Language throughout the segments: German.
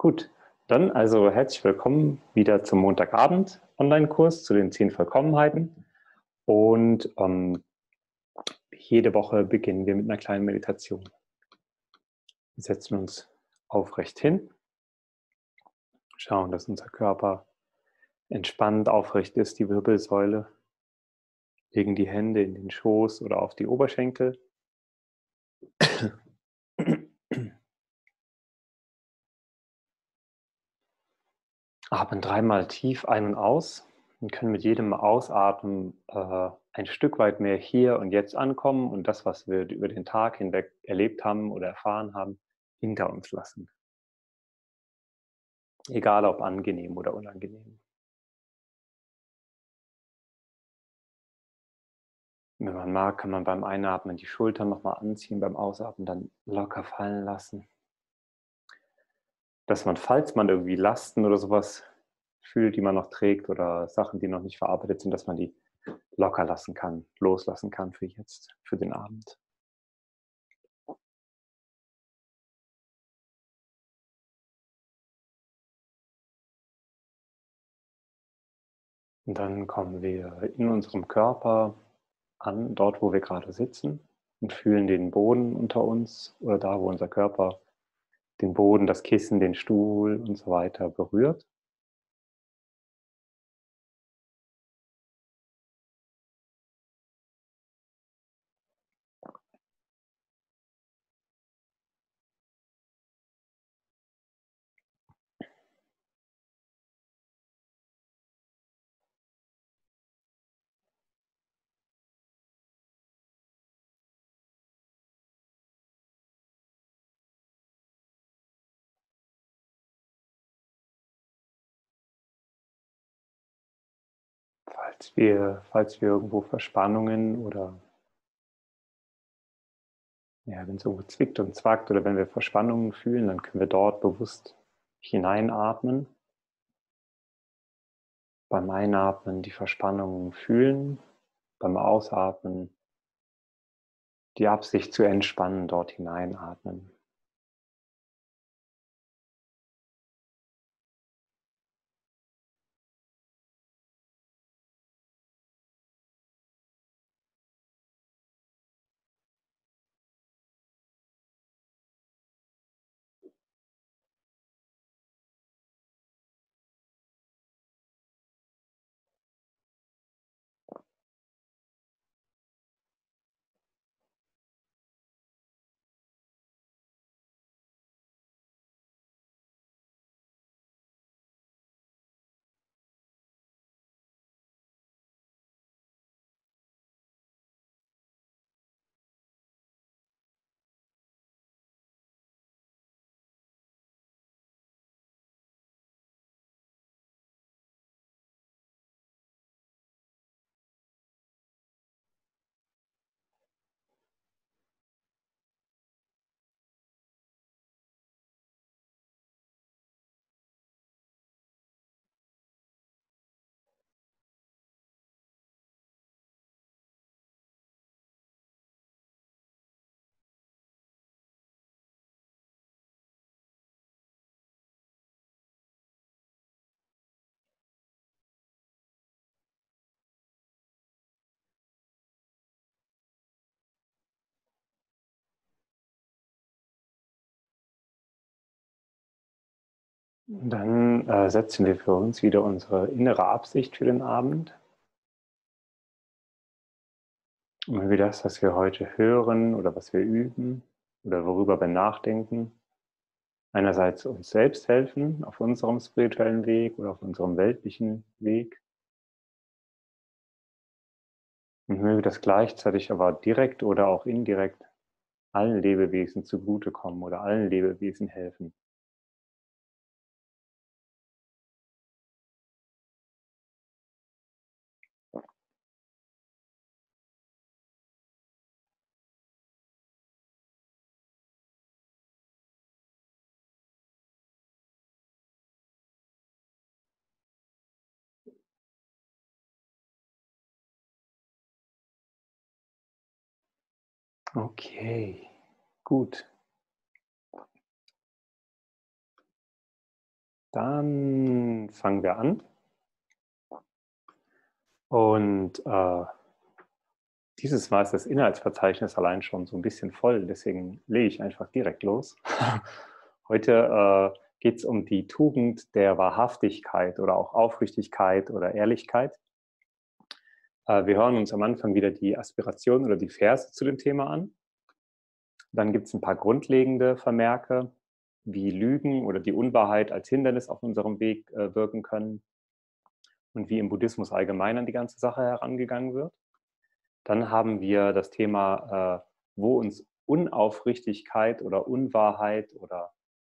Gut, dann also herzlich willkommen wieder zum Montagabend Online-Kurs zu den 10 Vollkommenheiten. Und jede Woche beginnen wir mit einer kleinen Meditation. Wir setzen uns aufrecht hin, schauen, dass unser Körper entspannt aufrecht ist, die Wirbelsäule, legen die Hände in den Schoß oder auf die Oberschenkel. Atmen dreimal tief ein und aus und können mit jedem Ausatmen ein Stück weit mehr hier und jetzt ankommen und das, was wir über den Tag hinweg erlebt haben oder erfahren haben, hinter uns lassen. Egal ob angenehm oder unangenehm. Wenn man mag, kann man beim Einatmen die Schultern nochmal anziehen, beim Ausatmen dann locker fallen lassen. Dass man, falls man irgendwie Lasten oder sowas fühlt, die man noch trägt oder Sachen, die noch nicht verarbeitet sind, dass man die locker lassen kann, loslassen kann für jetzt, für den Abend. Und dann kommen wir in unserem Körper an, dort wo wir gerade sitzen und fühlen den Boden unter uns oder da, wo unser Körper den Boden, das Kissen, den Stuhl und so weiter berührt. Falls wir irgendwo Verspannungen oder ja, wenn es irgendwo zwickt und zwackt oder wenn wir Verspannungen fühlen, dann können wir dort bewusst hineinatmen. Beim Einatmen die Verspannungen fühlen, beim Ausatmen die Absicht zu entspannen, dort hineinatmen. Dann setzen wir für uns wieder unsere innere Absicht für den Abend. Und wenn wir das, was wir heute hören oder was wir üben oder worüber wir nachdenken, einerseits uns selbst helfen auf unserem spirituellen Weg oder auf unserem weltlichen Weg. Und möge das gleichzeitig aber direkt oder auch indirekt allen Lebewesen zugutekommen oder allen Lebewesen helfen. Okay, gut. Dann fangen wir an. Und dieses Mal ist das Inhaltsverzeichnis allein schon so ein bisschen voll, deswegen lege ich einfach direkt los. Heute geht es um die Tugend der Wahrhaftigkeit oder auch Aufrichtigkeit oder Ehrlichkeit. Wir hören uns am Anfang wieder die Aspiration oder die Verse zu dem Thema an. Dann gibt es ein paar grundlegende Vermerke, wie Lügen oder die Unwahrheit als Hindernis auf unserem Weg wirken können und wie im Buddhismus allgemein an die ganze Sache herangegangen wird. Dann haben wir das Thema, wo uns Unaufrichtigkeit oder Unwahrheit oder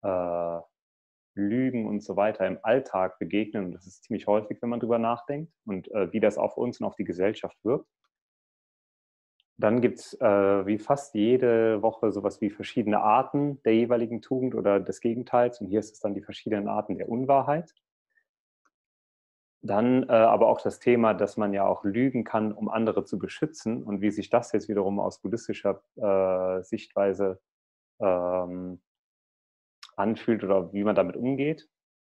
Lügen und so weiter im Alltag begegnen. Und das ist ziemlich häufig, wenn man drüber nachdenkt und wie das auf uns und auf die Gesellschaft wirkt. Dann gibt es wie fast jede Woche sowas wie verschiedene Arten der jeweiligen Tugend oder des Gegenteils. Und hier ist es dann die verschiedenen Arten der Unwahrheit. Dann aber auch das Thema, dass man ja auch lügen kann, um andere zu beschützen und wie sich das jetzt wiederum aus buddhistischer Sichtweise anfühlt oder wie man damit umgeht.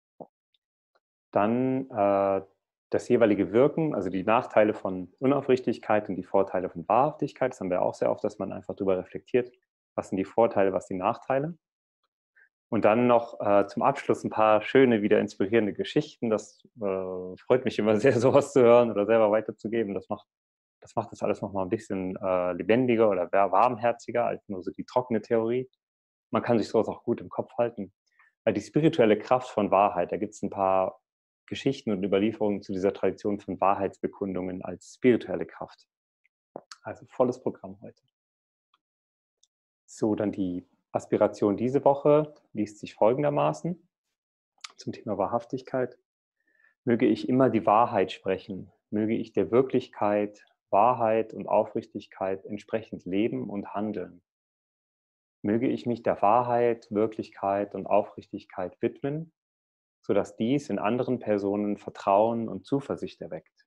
Dann das jeweilige Wirken, also die Nachteile von Unaufrichtigkeit und die Vorteile von Wahrhaftigkeit. Das haben wir auch sehr oft, dass man einfach darüber reflektiert, was sind die Vorteile, was die Nachteile. Und dann noch zum Abschluss ein paar schöne, wieder inspirierende Geschichten. Das freut mich immer sehr, sowas zu hören oder selber weiterzugeben. Das macht das alles noch mal ein bisschen lebendiger oder warmherziger als nur so die trockene Theorie. Man kann sich sowas auch gut im Kopf halten. Weil die spirituelle Kraft von Wahrheit, da gibt es ein paar Geschichten und Überlieferungen zu dieser Tradition von Wahrheitsbekundungen als spirituelle Kraft. Also volles Programm heute. So, dann die Aspiration diese Woche liest sich folgendermaßen zum Thema Wahrhaftigkeit. Möge ich immer die Wahrheit sprechen, möge ich der Wirklichkeit, Wahrheit und Aufrichtigkeit entsprechend leben und handeln. Möge ich mich der Wahrheit, Wirklichkeit und Aufrichtigkeit widmen, sodass dies in anderen Personen Vertrauen und Zuversicht erweckt.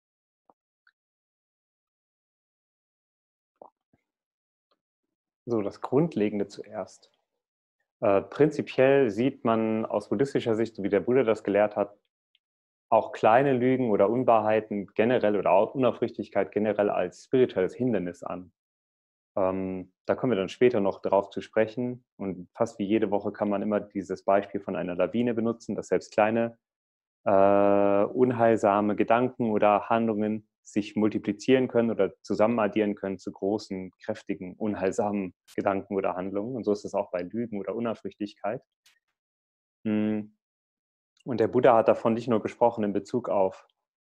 So, das Grundlegende zuerst. Prinzipiell sieht man aus buddhistischer Sicht, so wie der Buddha das gelehrt hat, auch kleine Lügen oder Unwahrheiten generell oder auch Unaufrichtigkeit generell als spirituelles Hindernis an. Da kommen wir dann später noch darauf zu sprechen. Und fast wie jede Woche kann man immer dieses Beispiel von einer Lawine benutzen, dass selbst kleine unheilsame Gedanken oder Handlungen sich multiplizieren können oder zusammenaddieren können zu großen, kräftigen, unheilsamen Gedanken oder Handlungen. Und so ist es auch bei Lügen oder Unaufrichtigkeit. Und der Buddha hat davon nicht nur gesprochen in Bezug auf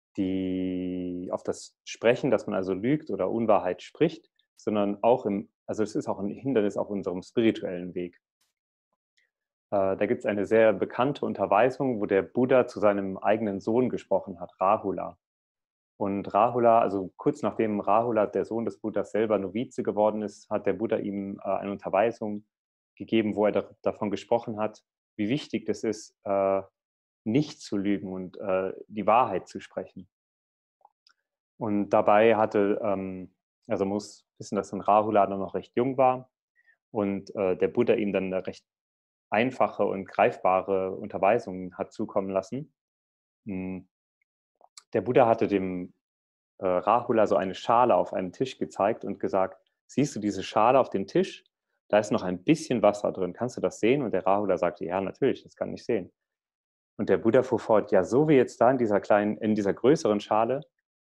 das Sprechen, dass man also lügt oder Unwahrheit spricht, sondern auch also es ist auch ein Hindernis auf unserem spirituellen Weg. Da gibt es eine sehr bekannte Unterweisung, wo der Buddha zu seinem eigenen Sohn gesprochen hat, Rahula. Und Rahula, also kurz nachdem Rahula, der Sohn des Buddhas, selber Novize geworden ist, hat der Buddha ihm eine Unterweisung gegeben, wo er davon gesprochen hat, wie wichtig es ist, nicht zu lügen und die Wahrheit zu sprechen. Und dabei also muss wissen, dass ein Rahula dann noch recht jung war und der Buddha ihm dann eine recht einfache und greifbare Unterweisung hat zukommen lassen. Der Buddha hatte dem Rahula so eine Schale auf einem Tisch gezeigt und gesagt, siehst du diese Schale auf dem Tisch? Da ist noch ein bisschen Wasser drin. Kannst du das sehen? Und der Rahula sagte, ja, natürlich, das kann ich sehen. Und der Buddha fuhr fort, ja, so wie jetzt da in dieser größeren Schale,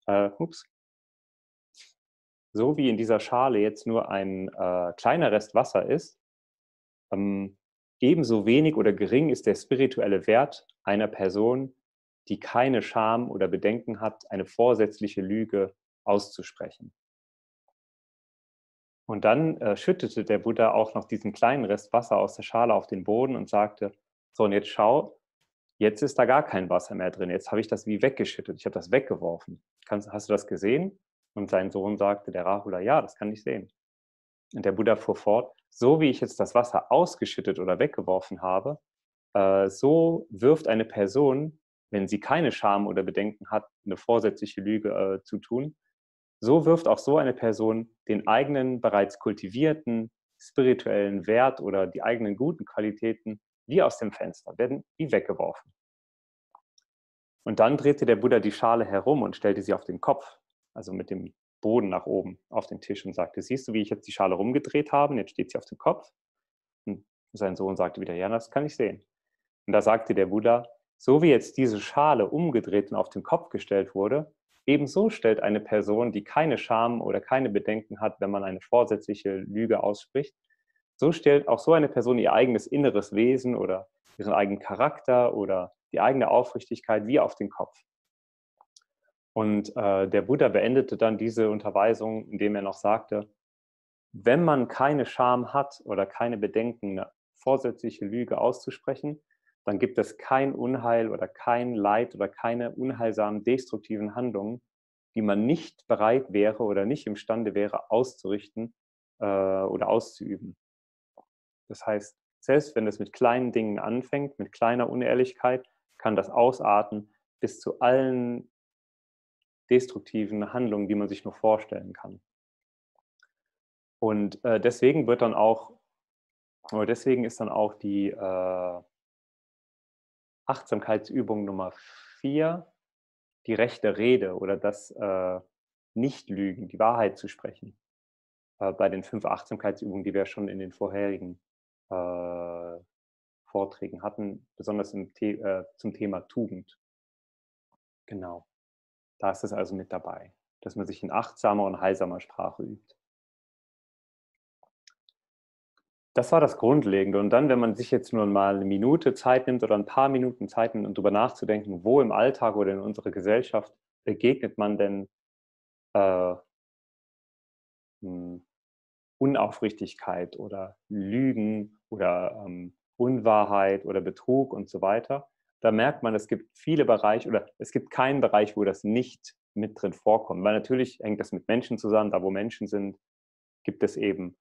so wie in dieser Schale jetzt nur ein kleiner Rest Wasser ist, ebenso wenig oder gering ist der spirituelle Wert einer Person, die keine Scham oder Bedenken hat, eine vorsätzliche Lüge auszusprechen. Und dann schüttete der Buddha auch noch diesen kleinen Rest Wasser aus der Schale auf den Boden und sagte, so und jetzt schau, jetzt ist da gar kein Wasser mehr drin, jetzt habe ich das wie weggeschüttet, ich habe das weggeworfen. Hast du das gesehen? Und sein Sohn sagte, der Rahula, ja, das kann ich sehen. Und der Buddha fuhr fort, so wie ich jetzt das Wasser ausgeschüttet oder weggeworfen habe, so wirft eine Person, wenn sie keine Scham oder Bedenken hat, eine vorsätzliche Lüge zu tun, so wirft auch so eine Person den eigenen bereits kultivierten spirituellen Wert oder die eigenen guten Qualitäten wie aus dem Fenster, werden wie weggeworfen. Und dann drehte der Buddha die Schale herum und stellte sie auf den Kopf, also mit dem Boden nach oben auf den Tisch und sagte, siehst du, wie ich jetzt die Schale rumgedreht habe? Jetzt steht sie auf dem Kopf. Und sein Sohn sagte wieder, ja, das kann ich sehen. Und da sagte der Buddha, so wie jetzt diese Schale umgedreht und auf den Kopf gestellt wurde, ebenso stellt eine Person, die keine Scham oder keine Bedenken hat, wenn man eine vorsätzliche Lüge ausspricht, so stellt auch so eine Person ihr eigenes inneres Wesen oder ihren eigenen Charakter oder die eigene Aufrichtigkeit wie auf den Kopf. Und der Buddha beendete dann diese Unterweisung, indem er noch sagte, wenn man keine Scham hat oder keine Bedenken, eine vorsätzliche Lüge auszusprechen, dann gibt es kein Unheil oder kein Leid oder keine unheilsamen, destruktiven Handlungen, die man nicht bereit wäre oder nicht imstande wäre auszurichten oder auszuüben. Das heißt, selbst wenn es mit kleinen Dingen anfängt, mit kleiner Unehrlichkeit, kann das ausarten bis zu allen destruktiven Handlungen, die man sich nur vorstellen kann. Und deswegen wird dann auch, oder deswegen ist dann auch die Achtsamkeitsübung Nummer 4 die rechte Rede oder das Nicht-Lügen, die Wahrheit zu sprechen. Bei den 5 Achtsamkeitsübungen, die wir schon in den vorherigen Vorträgen hatten, besonders zum Thema Tugend. Genau, da ist es also mit dabei, dass man sich in achtsamer und heilsamer Sprache übt. Das war das Grundlegende. Und dann, wenn man sich jetzt nur mal eine Minute Zeit nimmt oder ein paar Minuten Zeit nimmt, um darüber nachzudenken, wo im Alltag oder in unserer Gesellschaft begegnet man denn äh, Unaufrichtigkeit oder Lügen oder Unwahrheit oder Betrug und so weiter, da merkt man, es gibt viele Bereiche oder es gibt keinen Bereich, wo das nicht mit drin vorkommt. Weil natürlich hängt das mit Menschen zusammen, da wo Menschen sind, gibt es eben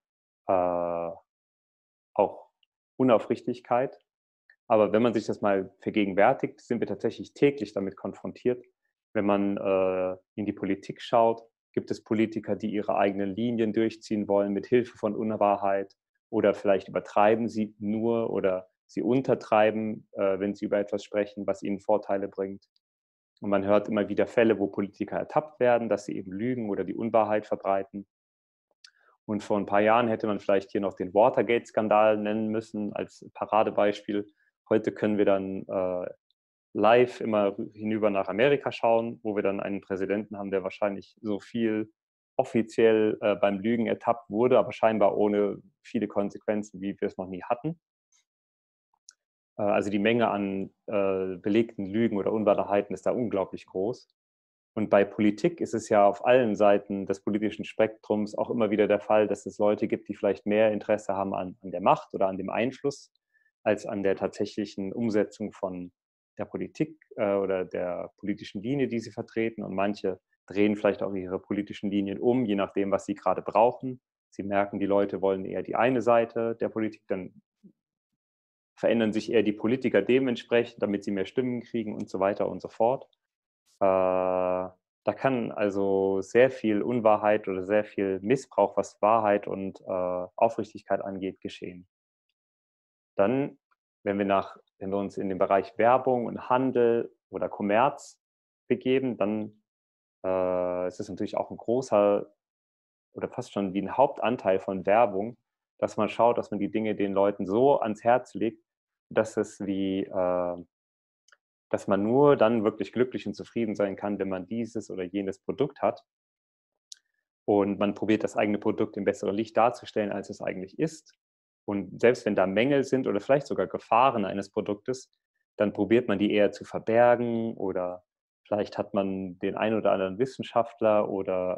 auch Unaufrichtigkeit. Aber wenn man sich das mal vergegenwärtigt, sind wir tatsächlich täglich damit konfrontiert. Wenn man in die Politik schaut, gibt es Politiker, die ihre eigenen Linien durchziehen wollen mit Hilfe von Unwahrheit oder vielleicht übertreiben sie nur oder sie untertreiben, wenn sie über etwas sprechen, was ihnen Vorteile bringt. Und man hört immer wieder Fälle, wo Politiker ertappt werden, dass sie eben lügen oder die Unwahrheit verbreiten. Und vor ein paar Jahren hätte man vielleicht hier noch den Watergate-Skandal nennen müssen als Paradebeispiel. Heute können wir dann live immer hinüber nach Amerika schauen, wo wir dann einen Präsidenten haben, der wahrscheinlich so viel offiziell beim Lügen ertappt wurde, aber scheinbar ohne viele Konsequenzen, wie wir es noch nie hatten. Also die Menge an belegten Lügen oder Unwahrheiten ist da unglaublich groß. Und bei Politik ist es ja auf allen Seiten des politischen Spektrums auch immer wieder der Fall, dass es Leute gibt, die vielleicht mehr Interesse haben an der Macht oder an dem Einfluss, als an der tatsächlichen Umsetzung von der Politik oder der politischen Linie, die sie vertreten. Und manche drehen vielleicht auch ihre politischen Linien um, je nachdem, was sie gerade brauchen. Sie merken, die Leute wollen eher die eine Seite der Politik, dann verändern sich eher die Politiker dementsprechend, damit sie mehr Stimmen kriegen und so weiter und so fort. Da kann also sehr viel Unwahrheit oder sehr viel Missbrauch, was Wahrheit und Aufrichtigkeit angeht, geschehen. Dann, wenn wir uns in den Bereich Werbung und Handel oder Kommerz begeben, dann ist es natürlich auch ein großer oder fast schon wie ein Hauptanteil von Werbung, dass man schaut, dass man die Dinge den Leuten so ans Herz legt, dass es dass man nur dann wirklich glücklich und zufrieden sein kann, wenn man dieses oder jenes Produkt hat. Und man probiert das eigene Produkt im besseren Licht darzustellen, als es eigentlich ist. Und selbst wenn da Mängel sind oder vielleicht sogar Gefahren eines Produktes, dann probiert man die eher zu verbergen oder vielleicht hat man den einen oder anderen Wissenschaftler oder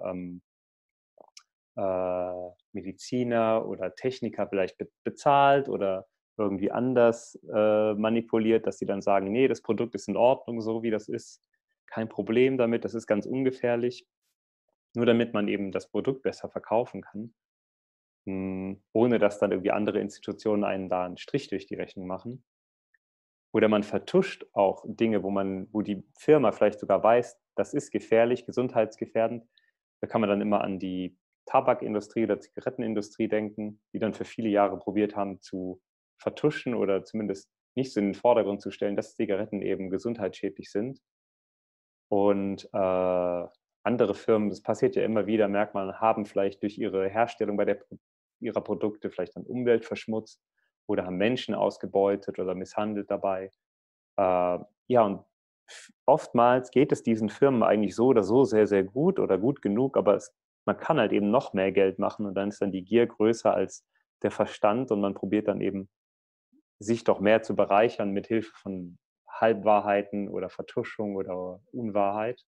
Mediziner oder Techniker vielleicht bezahlt oder irgendwie anders manipuliert, dass sie dann sagen, nee, das Produkt ist in Ordnung, so wie das ist, kein Problem damit, das ist ganz ungefährlich, nur damit man eben das Produkt besser verkaufen kann, ohne dass dann irgendwie andere Institutionen einen da einen Strich durch die Rechnung machen. Oder man vertuscht auch Dinge, wo die Firma vielleicht sogar weiß, das ist gefährlich, gesundheitsgefährdend. Da kann man dann immer an die Tabakindustrie oder Zigarettenindustrie denken, die dann für viele Jahre probiert haben zu vertuschen oder zumindest nicht so in den Vordergrund zu stellen, dass Zigaretten eben gesundheitsschädlich sind. Und andere Firmen, das passiert ja immer wieder, merkt man, haben vielleicht durch ihre Herstellung ihrer Produkte vielleicht dann Umwelt verschmutzt oder haben Menschen ausgebeutet oder misshandelt dabei. Ja, und oftmals geht es diesen Firmen eigentlich so oder so sehr, sehr gut oder gut genug, aber man kann halt eben noch mehr Geld machen und dann ist dann die Gier größer als der Verstand und man probiert dann eben, sich doch mehr zu bereichern mit Hilfe von Halbwahrheiten oder Vertuschung oder Unwahrheit.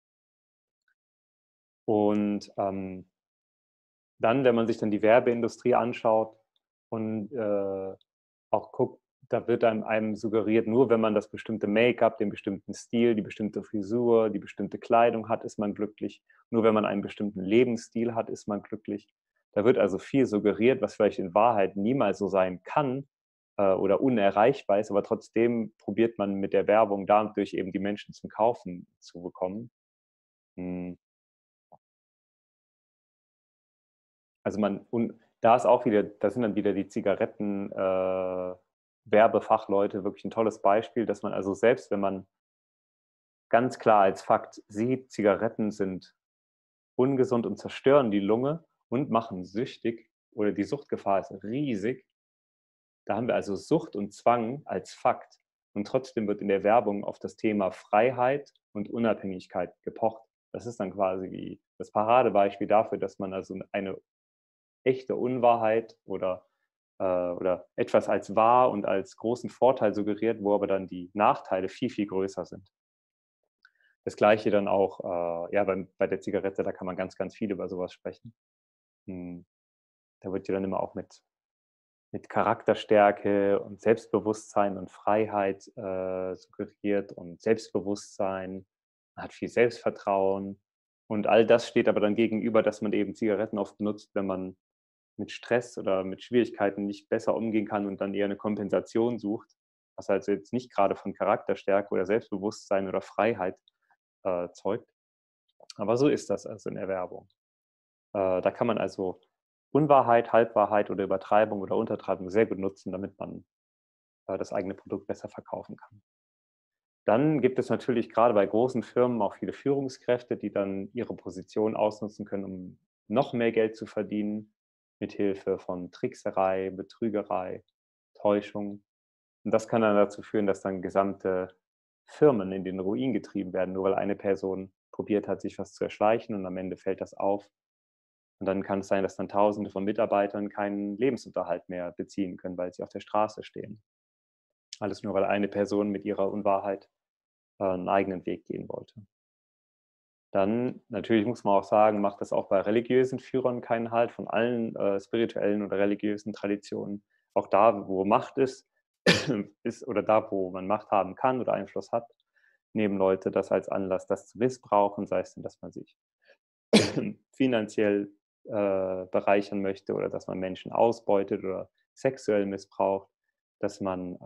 Und dann, wenn man sich dann die Werbeindustrie anschaut und auch guckt, da wird einem suggeriert, nur wenn man das bestimmte Make-up, den bestimmten Stil, die bestimmte Frisur, die bestimmte Kleidung hat, ist man glücklich. Nur wenn man einen bestimmten Lebensstil hat, ist man glücklich. Da wird also viel suggeriert, was vielleicht in Wahrheit niemals so sein kann oder unerreichbar ist, aber trotzdem probiert man mit der Werbung dadurch eben die Menschen zum Kaufen zu bekommen. Hm. Also und da ist auch wieder, da sind dann wieder die Zigaretten Werbefachleute wirklich ein tolles Beispiel, dass man also selbst, wenn man ganz klar als Fakt sieht, Zigaretten sind ungesund und zerstören die Lunge und machen süchtig oder die Suchtgefahr ist riesig. Da haben wir also Sucht und Zwang als Fakt und trotzdem wird in der Werbung auf das Thema Freiheit und Unabhängigkeit gepocht. Das ist dann quasi wie das Paradebeispiel dafür, dass man also eine echte Unwahrheit oder etwas als wahr und als großen Vorteil suggeriert, wo aber dann die Nachteile viel, viel größer sind. Das Gleiche dann auch ja, bei der Zigarette, da kann man ganz, ganz viel über sowas sprechen. Hm, Da wird ja dann immer auch mit Charakterstärke und Selbstbewusstsein und Freiheit suggeriert und Selbstbewusstsein, man hat viel Selbstvertrauen und all das steht aber dann gegenüber, dass man eben Zigaretten oft nutzt, wenn man mit Stress oder mit Schwierigkeiten nicht besser umgehen kann und dann eher eine Kompensation sucht, was also jetzt nicht gerade von Charakterstärke oder Selbstbewusstsein oder Freiheit zeugt. Aber so ist das also in der Werbung. Da kann man also Unwahrheit, Halbwahrheit oder Übertreibung oder Untertreibung sehr gut nutzen, damit man das eigene Produkt besser verkaufen kann. Dann gibt es natürlich gerade bei großen Firmen auch viele Führungskräfte, die dann ihre Position ausnutzen können, um noch mehr Geld zu verdienen, mithilfe von Trickserei, Betrügerei, Täuschung. Und das kann dann dazu führen, dass dann gesamte Firmen in den Ruin getrieben werden, nur weil eine Person probiert hat, sich was zu erschleichen und am Ende fällt das auf. Und dann kann es sein, dass dann Tausende von Mitarbeitern keinen Lebensunterhalt mehr beziehen können, weil sie auf der Straße stehen. Alles nur, weil eine Person mit ihrer Unwahrheit einen eigenen Weg gehen wollte. Dann natürlich muss man auch sagen, macht das auch bei religiösen Führern keinen Halt von allen spirituellen oder religiösen Traditionen. Auch da, wo Macht ist, ist oder da, wo man Macht haben kann oder Einfluss hat, nehmen Leute das als Anlass, das zu missbrauchen, sei es denn, dass man sich finanziell bereichern möchte oder dass man Menschen ausbeutet oder sexuell missbraucht, dass man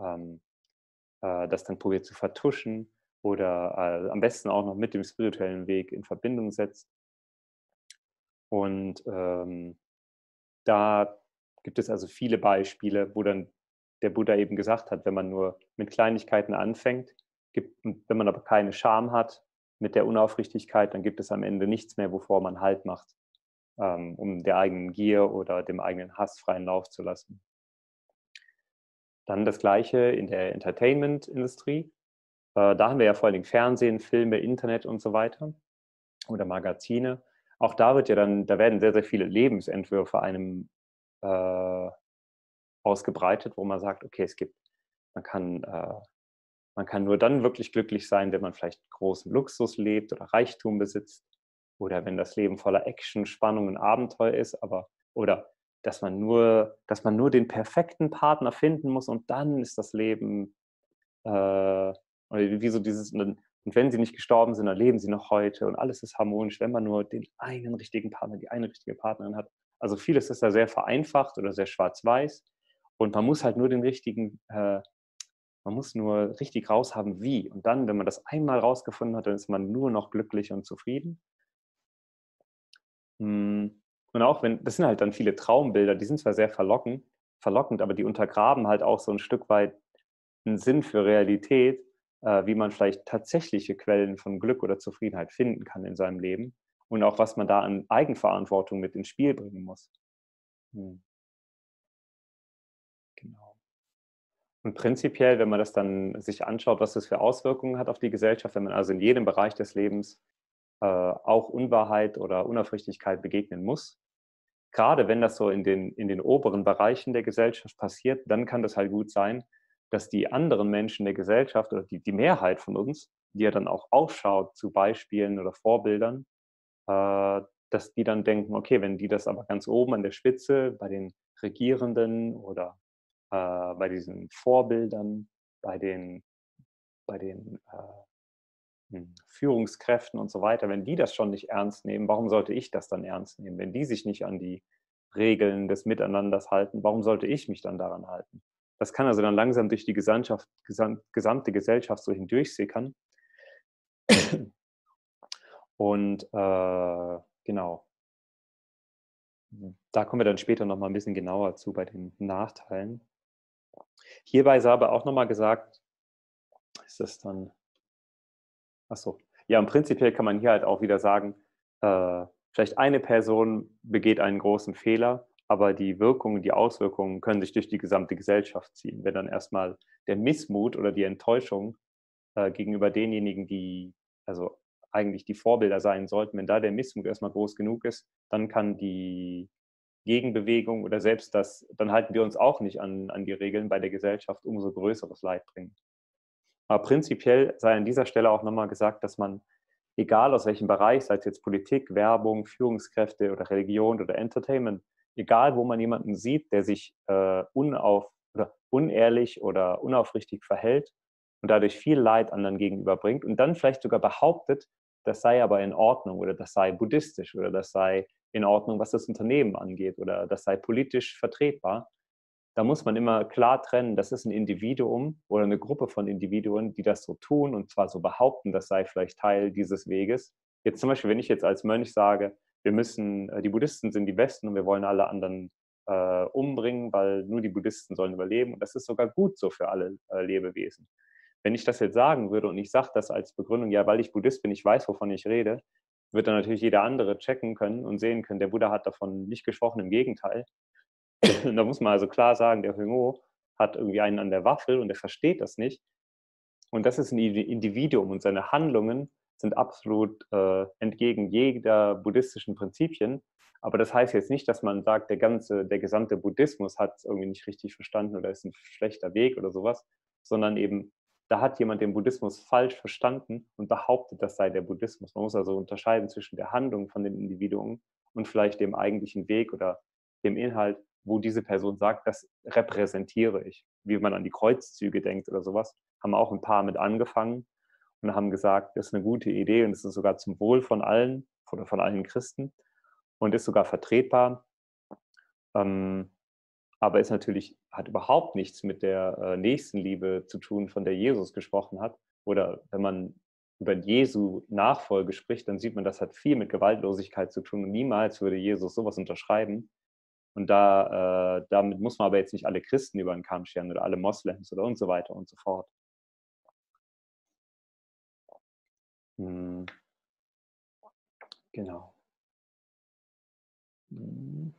das dann probiert zu vertuschen oder am besten auch noch mit dem spirituellen Weg in Verbindung setzt. Und da gibt es also viele Beispiele, wo dann der Buddha eben gesagt hat, wenn man nur mit Kleinigkeiten anfängt, und wenn man aber keine Scham hat mit der Unaufrichtigkeit, dann gibt es am Ende nichts mehr, wovor man Halt macht, um der eigenen Gier oder dem eigenen Hass freien Lauf zu lassen. Dann das Gleiche in der Entertainment-Industrie. Da haben wir ja vor allen Dingen Fernsehen, Filme, Internet und so weiter oder Magazine. Auch da da werden sehr, sehr viele Lebensentwürfe einem äh, ausgebreitet, wo man sagt, okay, man kann, äh, man kann nur dann wirklich glücklich sein, wenn man vielleicht großen Luxus lebt oder Reichtum besitzt oder wenn das Leben voller Action, Spannung und Abenteuer ist, oder dass man nur den perfekten Partner finden muss und dann ist das Leben oder wie so und wenn sie nicht gestorben sind, dann leben sie noch heute und alles ist harmonisch, wenn man nur den einen richtigen Partner, die eine richtige Partnerin hat. Also vieles ist da sehr vereinfacht oder sehr schwarz-weiß und man muss halt nur man muss nur richtig raushaben, wie. Und dann, wenn man das einmal rausgefunden hat, dann ist man nur noch glücklich und zufrieden. Und auch das sind halt dann viele Traumbilder, die sind zwar sehr verlockend, aber die untergraben halt auch so ein Stück weit einen Sinn für Realität, wie man vielleicht tatsächliche Quellen von Glück oder Zufriedenheit finden kann in seinem Leben und auch was man da an Eigenverantwortung mit ins Spiel bringen muss. Mhm, genau. Und prinzipiell, wenn man das dann sich anschaut, was das für Auswirkungen hat auf die Gesellschaft, wenn man also in jedem Bereich des Lebens auch Unwahrheit oder Unaufrichtigkeit begegnen muss, gerade wenn das so in den oberen Bereichen der Gesellschaft passiert, dann kann das halt gut sein, dass die anderen Menschen der Gesellschaft oder die Mehrheit von uns, die ja dann auch aufschaut zu Beispielen oder Vorbildern, äh, dass die dann denken, okay, wenn die das aber ganz oben an der Spitze bei den Regierenden oder bei diesen Vorbildern, bei den Führungskräften und so weiter, wenn die das schon nicht ernst nehmen, warum sollte ich das dann ernst nehmen? Wenn die sich nicht an die Regeln des Miteinanders halten, warum sollte ich mich dann daran halten? Das kann also dann langsam durch die gesamte Gesellschaft so hindurchsickern. Und genau, da kommen wir dann später noch mal ein bisschen genauer zu bei den Nachteilen. Hierbei sei aber auch noch mal gesagt, ist das dann ach so. Ja, und prinzipiell kann man hier halt auch wieder sagen, vielleicht eine Person begeht einen großen Fehler, aber die Wirkungen, die Auswirkungen können sich durch die gesamte Gesellschaft ziehen. Wenn dann erstmal der Missmut oder die Enttäuschung gegenüber denjenigen, die also eigentlich die Vorbilder sein sollten, wenn da der Missmut erstmal groß genug ist, dann kann die Gegenbewegung oder selbst das, dann halten wir uns auch nicht an die Regeln bei der Gesellschaft, umso größeres Leid bringen. Aber prinzipiell sei an dieser Stelle auch nochmal gesagt, dass man, egal aus welchem Bereich, sei es jetzt Politik, Werbung, Führungskräfte oder Religion oder Entertainment, egal wo man jemanden sieht, der sich oder unehrlich oder unaufrichtig verhält und dadurch viel Leid anderen gegenüber bringt und dann vielleicht sogar behauptet, das sei aber in Ordnung oder das sei buddhistisch oder das sei in Ordnung, was das Unternehmen angeht oder das sei politisch vertretbar, da muss man immer klar trennen, das ist ein Individuum oder eine Gruppe von Individuen, die das so tun und zwar so behaupten, das sei vielleicht Teil dieses Weges. Jetzt zum Beispiel, wenn ich jetzt als Mönch sage, die Buddhisten sind die Besten und wir wollen alle anderen umbringen, weil nur die Buddhisten sollen überleben und das ist sogar gut so für alle Lebewesen. Wenn ich das jetzt sagen würde und ich sage das als Begründung, ja, weil ich Buddhist bin, ich weiß, wovon ich rede, wird dann natürlich jeder andere checken können und sehen können, der Buddha hat davon nicht gesprochen, im Gegenteil. Da muss man also klar sagen, der Hugo hat irgendwie einen an der Waffel und er versteht das nicht. Und das ist ein Individuum und seine Handlungen sind absolut entgegen jeder buddhistischen Prinzipien. Aber das heißt jetzt nicht, dass man sagt, der gesamte Buddhismus hat es irgendwie nicht richtig verstanden oder ist ein schlechter Weg oder sowas, sondern eben, da hat jemand den Buddhismus falsch verstanden und behauptet, das sei der Buddhismus. Man muss also unterscheiden zwischen der Handlung von den Individuen und vielleicht dem eigentlichen Weg oder dem Inhalt, wo diese Person sagt, das repräsentiere ich. Wie man an die Kreuzzüge denkt oder sowas, haben auch ein paar mit angefangen und haben gesagt, das ist eine gute Idee und es ist sogar zum Wohl von allen oder von allen Christen und ist sogar vertretbar, ähm, aber ist natürlich, hat überhaupt nichts mit der Nächstenliebe zu tun, von der Jesus gesprochen hat. Oder wenn man über Jesu Nachfolge spricht, dann sieht man, das hat viel mit Gewaltlosigkeit zu tun und niemals würde Jesus sowas unterschreiben. Und damit muss man aber jetzt nicht alle Christen über den Kamm scheren oder alle Moslems oder und so weiter und so fort. Hm, genau. Hm.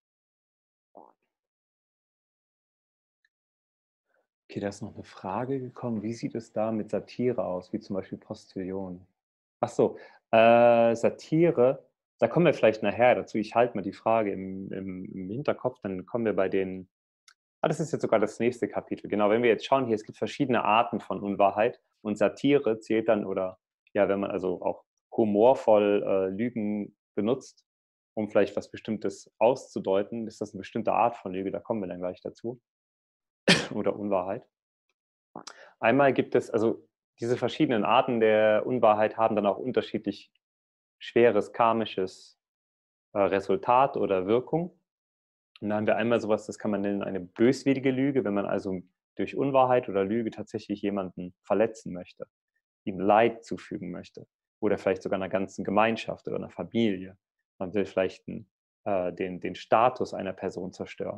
Okay, da ist noch eine Frage gekommen. Wie sieht es da mit Satire aus, wie zum Beispiel Postillon? Ach so, Satire, da kommen wir vielleicht nachher dazu. Ich halte mal die Frage im Hinterkopf, dann kommen wir bei den das ist jetzt sogar das nächste Kapitel. Genau, wenn wir jetzt schauen hier, es gibt verschiedene Arten von Unwahrheit und Satire zählt dann oder ja, wenn man also auch humorvoll Lügen benutzt, um vielleicht was Bestimmtes auszudeuten, ist das eine bestimmte Art von Lüge, da kommen wir dann gleich dazu, oder Unwahrheit. Einmal gibt es, also diese verschiedenen Arten der Unwahrheit haben dann auch unterschiedlich schweres karmisches Resultat oder Wirkung. Und da haben wir einmal sowas, das kann man nennen, eine böswillige Lüge, wenn man also durch Unwahrheit oder Lüge tatsächlich jemanden verletzen möchte, ihm Leid zufügen möchte oder vielleicht sogar einer ganzen Gemeinschaft oder einer Familie. Man will vielleicht den Status einer Person zerstören.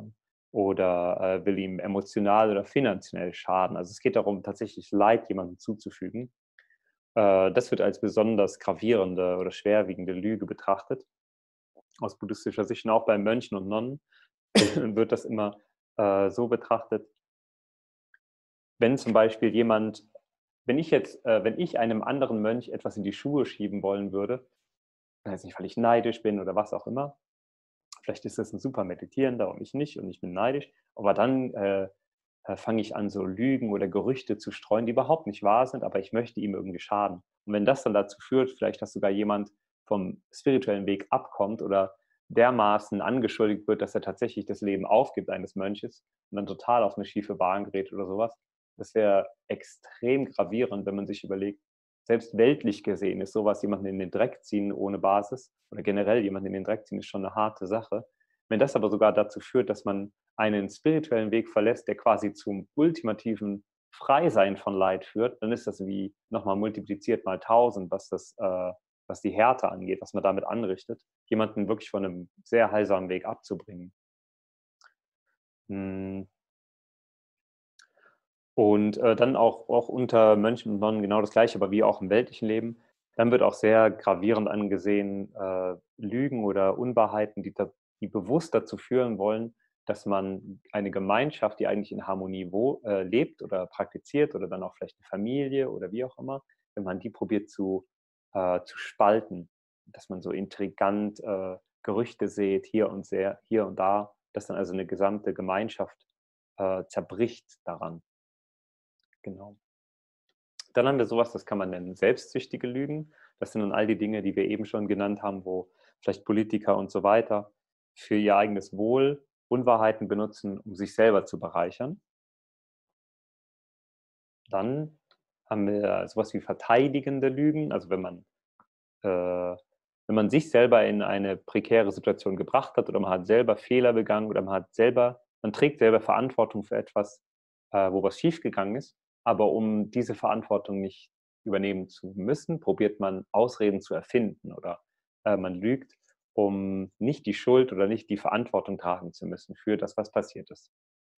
oder will ihm emotional oder finanziell schaden. Also es geht darum, tatsächlich Leid jemandem zuzufügen. Das wird als besonders gravierende oder schwerwiegende Lüge betrachtet. Aus buddhistischer Sicht und auch bei Mönchen und Nonnen wird das immer so betrachtet, wenn zum Beispiel jemand, wenn ich einem anderen Mönch etwas in die Schuhe schieben wollen würde, weiß nicht, weil ich neidisch bin oder was auch immer, vielleicht ist das ein super Meditierender und ich bin neidisch, aber dann fange ich an, so Lügen oder Gerüchte zu streuen, die überhaupt nicht wahr sind, aber ich möchte ihm irgendwie schaden. Und wenn das dann dazu führt, vielleicht, dass sogar jemand vom spirituellen Weg abkommt oder dermaßen angeschuldigt wird, dass er tatsächlich das Leben aufgibt eines Mönches und dann total auf eine schiefe Bahn gerät oder sowas, das wäre extrem gravierend, wenn man sich überlegt, selbst weltlich gesehen ist sowas, jemanden in den Dreck ziehen ohne Basis oder generell jemanden in den Dreck ziehen, ist schon eine harte Sache. Wenn das aber sogar dazu führt, dass man einen spirituellen Weg verlässt, der quasi zum ultimativen Freisein von Leid führt, dann ist das wie nochmal multipliziert mal 1000, was die Härte angeht, was man damit anrichtet, jemanden wirklich von einem sehr heilsamen Weg abzubringen. Hm. Und dann auch unter Mönchen und Nonnen genau das Gleiche, aber wie auch im weltlichen Leben. Dann wird auch sehr gravierend angesehen, Lügen oder Unwahrheiten, die bewusst dazu führen wollen, dass man eine Gemeinschaft, die eigentlich in Harmonie lebt oder praktiziert oder dann auch vielleicht eine Familie oder wie auch immer, wenn man die probiert zu spalten, dass man so intrigant Gerüchte sät, hier und da, dass dann also eine gesamte Gemeinschaft zerbricht daran. Genau. Dann haben wir sowas, das kann man nennen selbstsüchtige Lügen. Das sind dann all die Dinge, die wir eben schon genannt haben, wo vielleicht Politiker und so weiter für ihr eigenes Wohl Unwahrheiten benutzen, um sich selber zu bereichern. Dann haben wir sowas wie verteidigende Lügen, also wenn man sich selber in eine prekäre Situation gebracht hat oder man hat selber Fehler begangen oder man trägt selber Verantwortung für etwas, wo was schiefgegangen ist, aber um diese Verantwortung nicht übernehmen zu müssen, probiert man Ausreden zu erfinden oder man lügt, um nicht die Schuld oder nicht die Verantwortung tragen zu müssen für das, was passiert ist.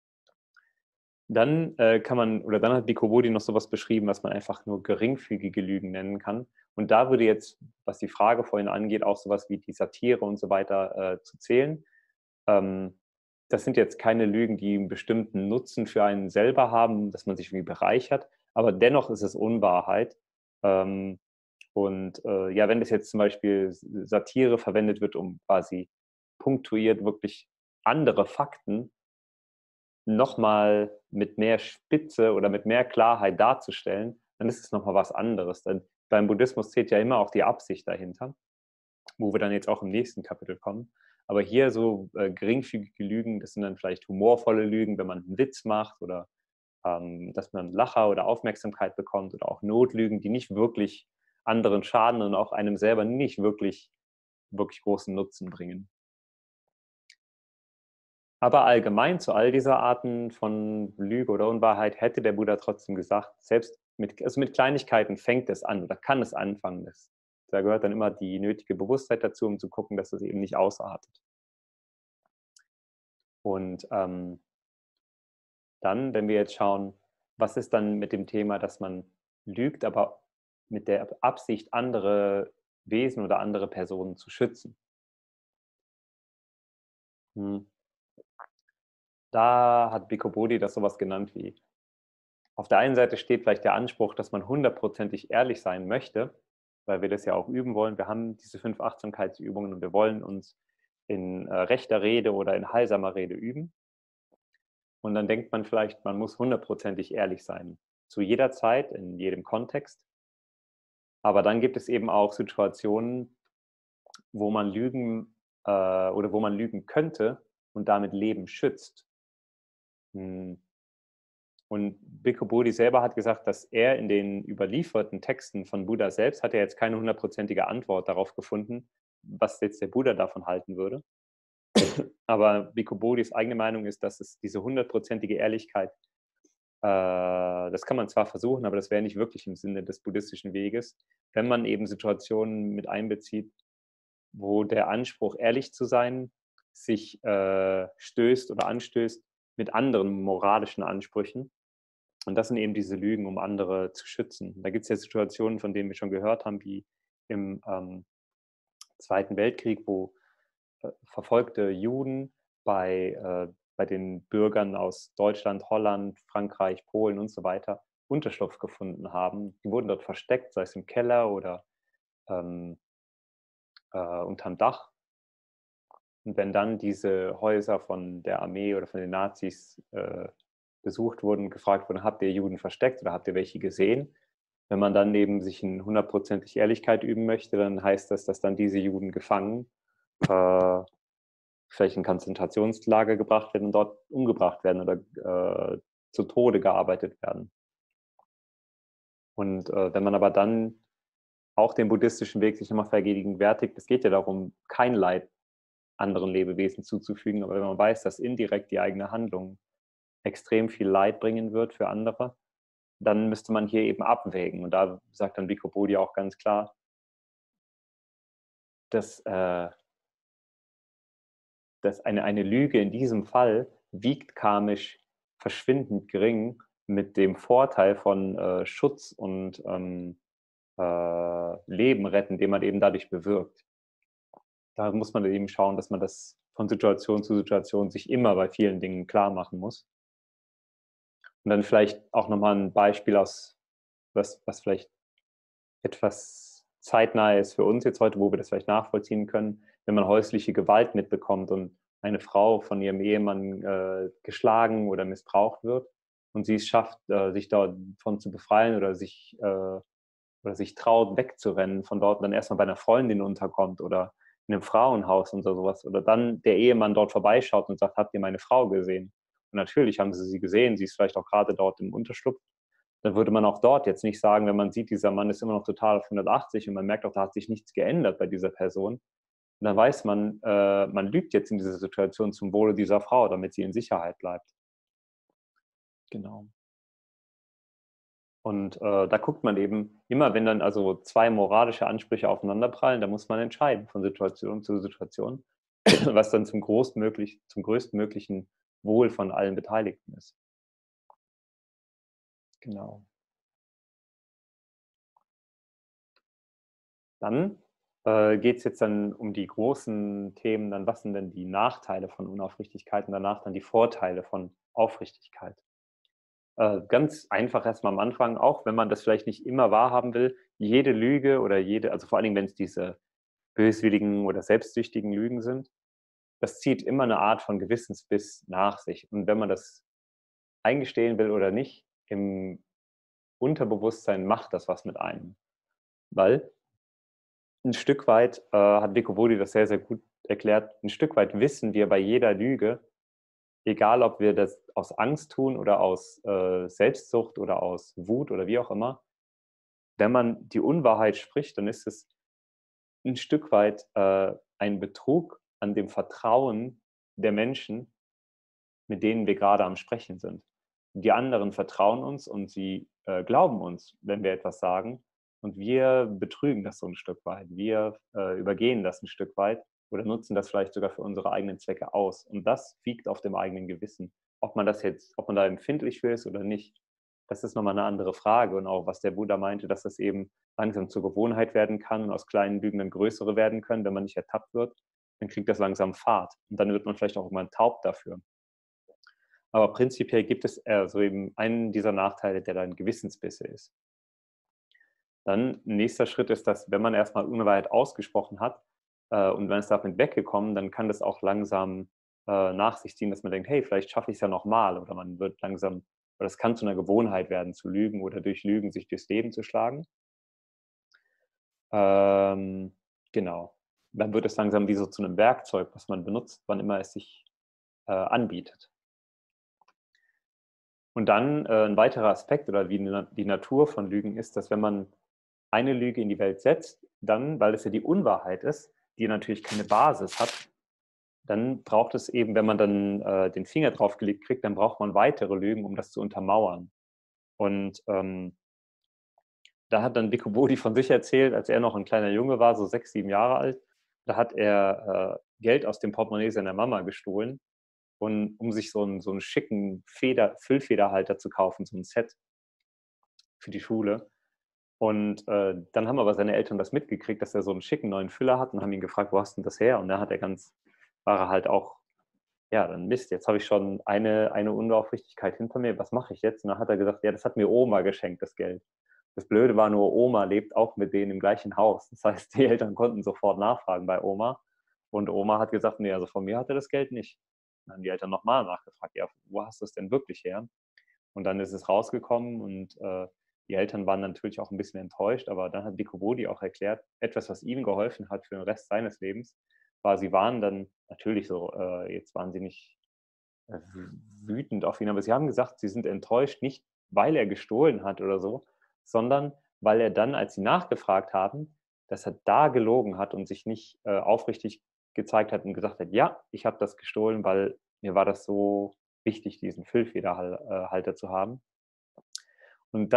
Dann hat Bikobodi noch sowas beschrieben, was man einfach nur geringfügige Lügen nennen kann. Und da würde jetzt, was die Frage vorhin angeht, auch sowas wie die Satire und so weiter zu zählen. Ähm, Das sind jetzt keine Lügen, die einen bestimmten Nutzen für einen selber haben, dass man sich irgendwie bereichert, aber dennoch ist es Unwahrheit. Ähm, ja, wenn das jetzt zum Beispiel Satire verwendet wird, um quasi punktuiert wirklich andere Fakten nochmal mit mehr Spitze oder mit mehr Klarheit darzustellen, dann ist es nochmal was anderes. Denn beim Buddhismus zählt ja immer auch die Absicht dahinter, wo wir dann jetzt auch im nächsten Kapitel kommen. Aber hier so geringfügige Lügen, das sind dann vielleicht humorvolle Lügen, wenn man einen Witz macht oder dass man Lacher oder Aufmerksamkeit bekommt oder auch Notlügen, die nicht wirklich anderen schaden und auch einem selber nicht wirklich großen Nutzen bringen. Aber allgemein zu all dieser Arten von Lüge oder Unwahrheit hätte der Buddha trotzdem gesagt, selbst mit Kleinigkeiten fängt es an oder kann es anfangen. Da gehört dann immer die nötige Bewusstheit dazu, um zu gucken, dass es eben nicht ausartet. Und dann, wenn wir jetzt schauen, was ist dann mit dem Thema, dass man lügt, aber mit der Absicht, andere Wesen oder andere Personen zu schützen. Hm. Da hat Bhikkhu Bodhi das sowas genannt wie: Auf der einen Seite steht vielleicht der Anspruch, dass man hundertprozentig ehrlich sein möchte, weil wir das ja auch üben wollen. Wir haben diese 5 Achtsamkeitsübungen und wir wollen uns in rechter Rede oder in heilsamer Rede üben. Und dann denkt man vielleicht, man muss hundertprozentig ehrlich sein. Zu jeder Zeit, in jedem Kontext. Aber dann gibt es eben auch Situationen, wo man oder wo man lügen könnte und damit Leben schützt. Hm. Und Bhikkhu Bodhi selber hat gesagt, dass er in den überlieferten Texten von Buddha selbst hat er jetzt keine hundertprozentige Antwort darauf gefunden, was jetzt der Buddha davon halten würde. Aber Bhikkhu Bodhis eigene Meinung ist, dass es diese hundertprozentige Ehrlichkeit, das kann man zwar versuchen, aber das wäre nicht wirklich im Sinne des buddhistischen Weges, wenn man eben Situationen mit einbezieht, wo der Anspruch, ehrlich zu sein, sich stößt oder anstößt mit anderen moralischen Ansprüchen. Und das sind eben diese Lügen, um andere zu schützen. Da gibt es ja Situationen, von denen wir schon gehört haben, wie im Zweiten Weltkrieg, wo verfolgte Juden bei den Bürgern aus Deutschland, Holland, Frankreich, Polen und so weiter Unterschlupf gefunden haben. Die wurden dort versteckt, sei es im Keller oder ähm, unterm Dach. Und wenn dann diese Häuser von der Armee oder von den Nazis besucht wurden, gefragt wurden, habt ihr Juden versteckt oder habt ihr welche gesehen? Wenn man dann neben sich in 100% Ehrlichkeit üben möchte, dann heißt das, dass dann diese Juden gefangen, vielleicht in Konzentrationslager gebracht werden und dort umgebracht werden oder zu Tode gearbeitet werden. Und wenn man aber dann auch den buddhistischen Weg sich nochmal vergegenwärtigt, es geht ja darum, kein Leid anderen Lebewesen zuzufügen, aber wenn man weiß, dass indirekt die eigene Handlung extrem viel Leid bringen wird für andere, dann müsste man hier eben abwägen. Und da sagt dann Bhikkhu Bodhi auch ganz klar, dass eine Lüge in diesem Fall wiegt karmisch verschwindend gering mit dem Vorteil von Schutz und Leben retten, den man eben dadurch bewirkt. Da muss man eben schauen, dass man das von Situation zu Situation sich immer bei vielen Dingen klar machen muss. Und dann vielleicht auch nochmal ein Beispiel aus, was vielleicht etwas zeitnah ist für uns jetzt heute, wo wir das vielleicht nachvollziehen können, wenn man häusliche Gewalt mitbekommt und eine Frau von ihrem Ehemann geschlagen oder missbraucht wird und sie es schafft, sich davon zu befreien oder sich traut, wegzurennen von dort und dann erstmal bei einer Freundin unterkommt oder in einem Frauenhaus und sowas oder dann der Ehemann dort vorbeischaut und sagt, habt ihr meine Frau gesehen? Und natürlich haben sie gesehen, sie ist vielleicht auch gerade dort im Unterschlupf. Dann würde man auch dort jetzt nicht sagen, wenn man sieht, dieser Mann ist immer noch total auf 180 und man merkt auch, da hat sich nichts geändert bei dieser Person. Und dann weiß man, man lügt jetzt in dieser Situation zum Wohle dieser Frau, damit sie in Sicherheit bleibt. Genau. Und da guckt man eben immer, wenn dann also zwei moralische Ansprüche aufeinanderprallen, da muss man entscheiden von Situation zu Situation, was dann zum größtmöglichen Wohl von allen Beteiligten ist. Genau. Dann geht es jetzt dann um die großen Themen, dann was sind denn die Nachteile von Unaufrichtigkeit und danach dann die Vorteile von Aufrichtigkeit. Ganz einfach erstmal am Anfang, auch wenn man das vielleicht nicht immer wahrhaben will, jede Lüge oder also vor allen Dingen, wenn es diese böswilligen oder selbstsüchtigen Lügen sind, das zieht immer eine Art von Gewissensbiss nach sich. Und wenn man das eingestehen will oder nicht, im Unterbewusstsein macht das was mit einem. Weil ein Stück weit hat Bhikkhu Bodhi das sehr, sehr gut erklärt, ein Stück weit wissen wir bei jeder Lüge, egal ob wir das aus Angst tun oder aus Selbstsucht oder aus Wut oder wie auch immer, wenn man die Unwahrheit spricht, dann ist es ein Stück weit ein Betrug an dem Vertrauen der Menschen, mit denen wir gerade am Sprechen sind. Die anderen vertrauen uns und sie glauben uns, wenn wir etwas sagen. Und wir betrügen das so ein Stück weit. Wir übergehen das ein Stück weit oder nutzen das vielleicht sogar für unsere eigenen Zwecke aus. Und das wiegt auf dem eigenen Gewissen. Ob man da empfindlich für ist oder nicht, das ist nochmal eine andere Frage. Und auch, was der Buddha meinte, dass das eben langsam zur Gewohnheit werden kann und aus kleinen Lügen dann größere werden können, wenn man nicht ertappt wird, dann kriegt das langsam Fahrt. Und dann wird man vielleicht auch irgendwann taub dafür. Aber prinzipiell gibt es also eben einen dieser Nachteile, der dann Gewissensbisse ist. Dann nächster Schritt ist, dass wenn man erstmal Unwahrheit ausgesprochen hat und man ist damit weggekommen, dann kann das auch langsam nach sich ziehen, dass man denkt, hey, vielleicht schaffe ich es ja nochmal oder man wird langsam, oder es kann zu einer Gewohnheit werden, zu lügen oder durch Lügen sich durchs Leben zu schlagen. Genau. Dann wird es langsam wie so zu einem Werkzeug, was man benutzt, wann immer es sich anbietet. Und dann ein weiterer Aspekt oder wie die Natur von Lügen ist, dass wenn man eine Lüge in die Welt setzt, dann, weil es ja die Unwahrheit ist, die natürlich keine Basis hat, dann braucht es eben, wenn man dann den Finger draufgelegt kriegt, dann braucht man weitere Lügen, um das zu untermauern. Und da hat dann Bhikkhu Bodhi von sich erzählt, als er noch ein kleiner Junge war, so 6, 7 Jahre alt, da hat er Geld aus dem Portemonnaie seiner Mama gestohlen, und, um sich so einen schicken Füllfederhalter zu kaufen, so ein Set für die Schule. Und dann haben aber seine Eltern das mitgekriegt, dass er so einen schicken neuen Füller hat, und haben ihn gefragt, wo hast du denn das her? Und da war er halt auch, ja, dann Mist, jetzt habe ich schon eine Unaufrichtigkeit hinter mir, was mache ich jetzt? Und dann hat er gesagt, ja, das hat mir Oma geschenkt, das Geld. Das Blöde war nur, Oma lebt auch mit denen im gleichen Haus. Das heißt, die Eltern konnten sofort nachfragen bei Oma. Und Oma hat gesagt, nee, also von mir hat er das Geld nicht. Dann haben die Eltern nochmal nachgefragt, ja, wo hast du es denn wirklich her? Und dann ist es rausgekommen, und die Eltern waren natürlich auch ein bisschen enttäuscht, aber dann hat Nico Bodi auch erklärt, etwas, was ihm geholfen hat für den Rest seines Lebens, war, sie waren dann natürlich so, jetzt waren sie nicht wütend auf ihn, aber sie haben gesagt, sie sind enttäuscht, nicht weil er gestohlen hat oder so, sondern weil er dann, als sie nachgefragt haben, dass er da gelogen hat und sich nicht aufrichtig gezeigt hat und gesagt hat, ja, ich habe das gestohlen, weil mir war das so wichtig, diesen Füllfederhalter zu haben. Und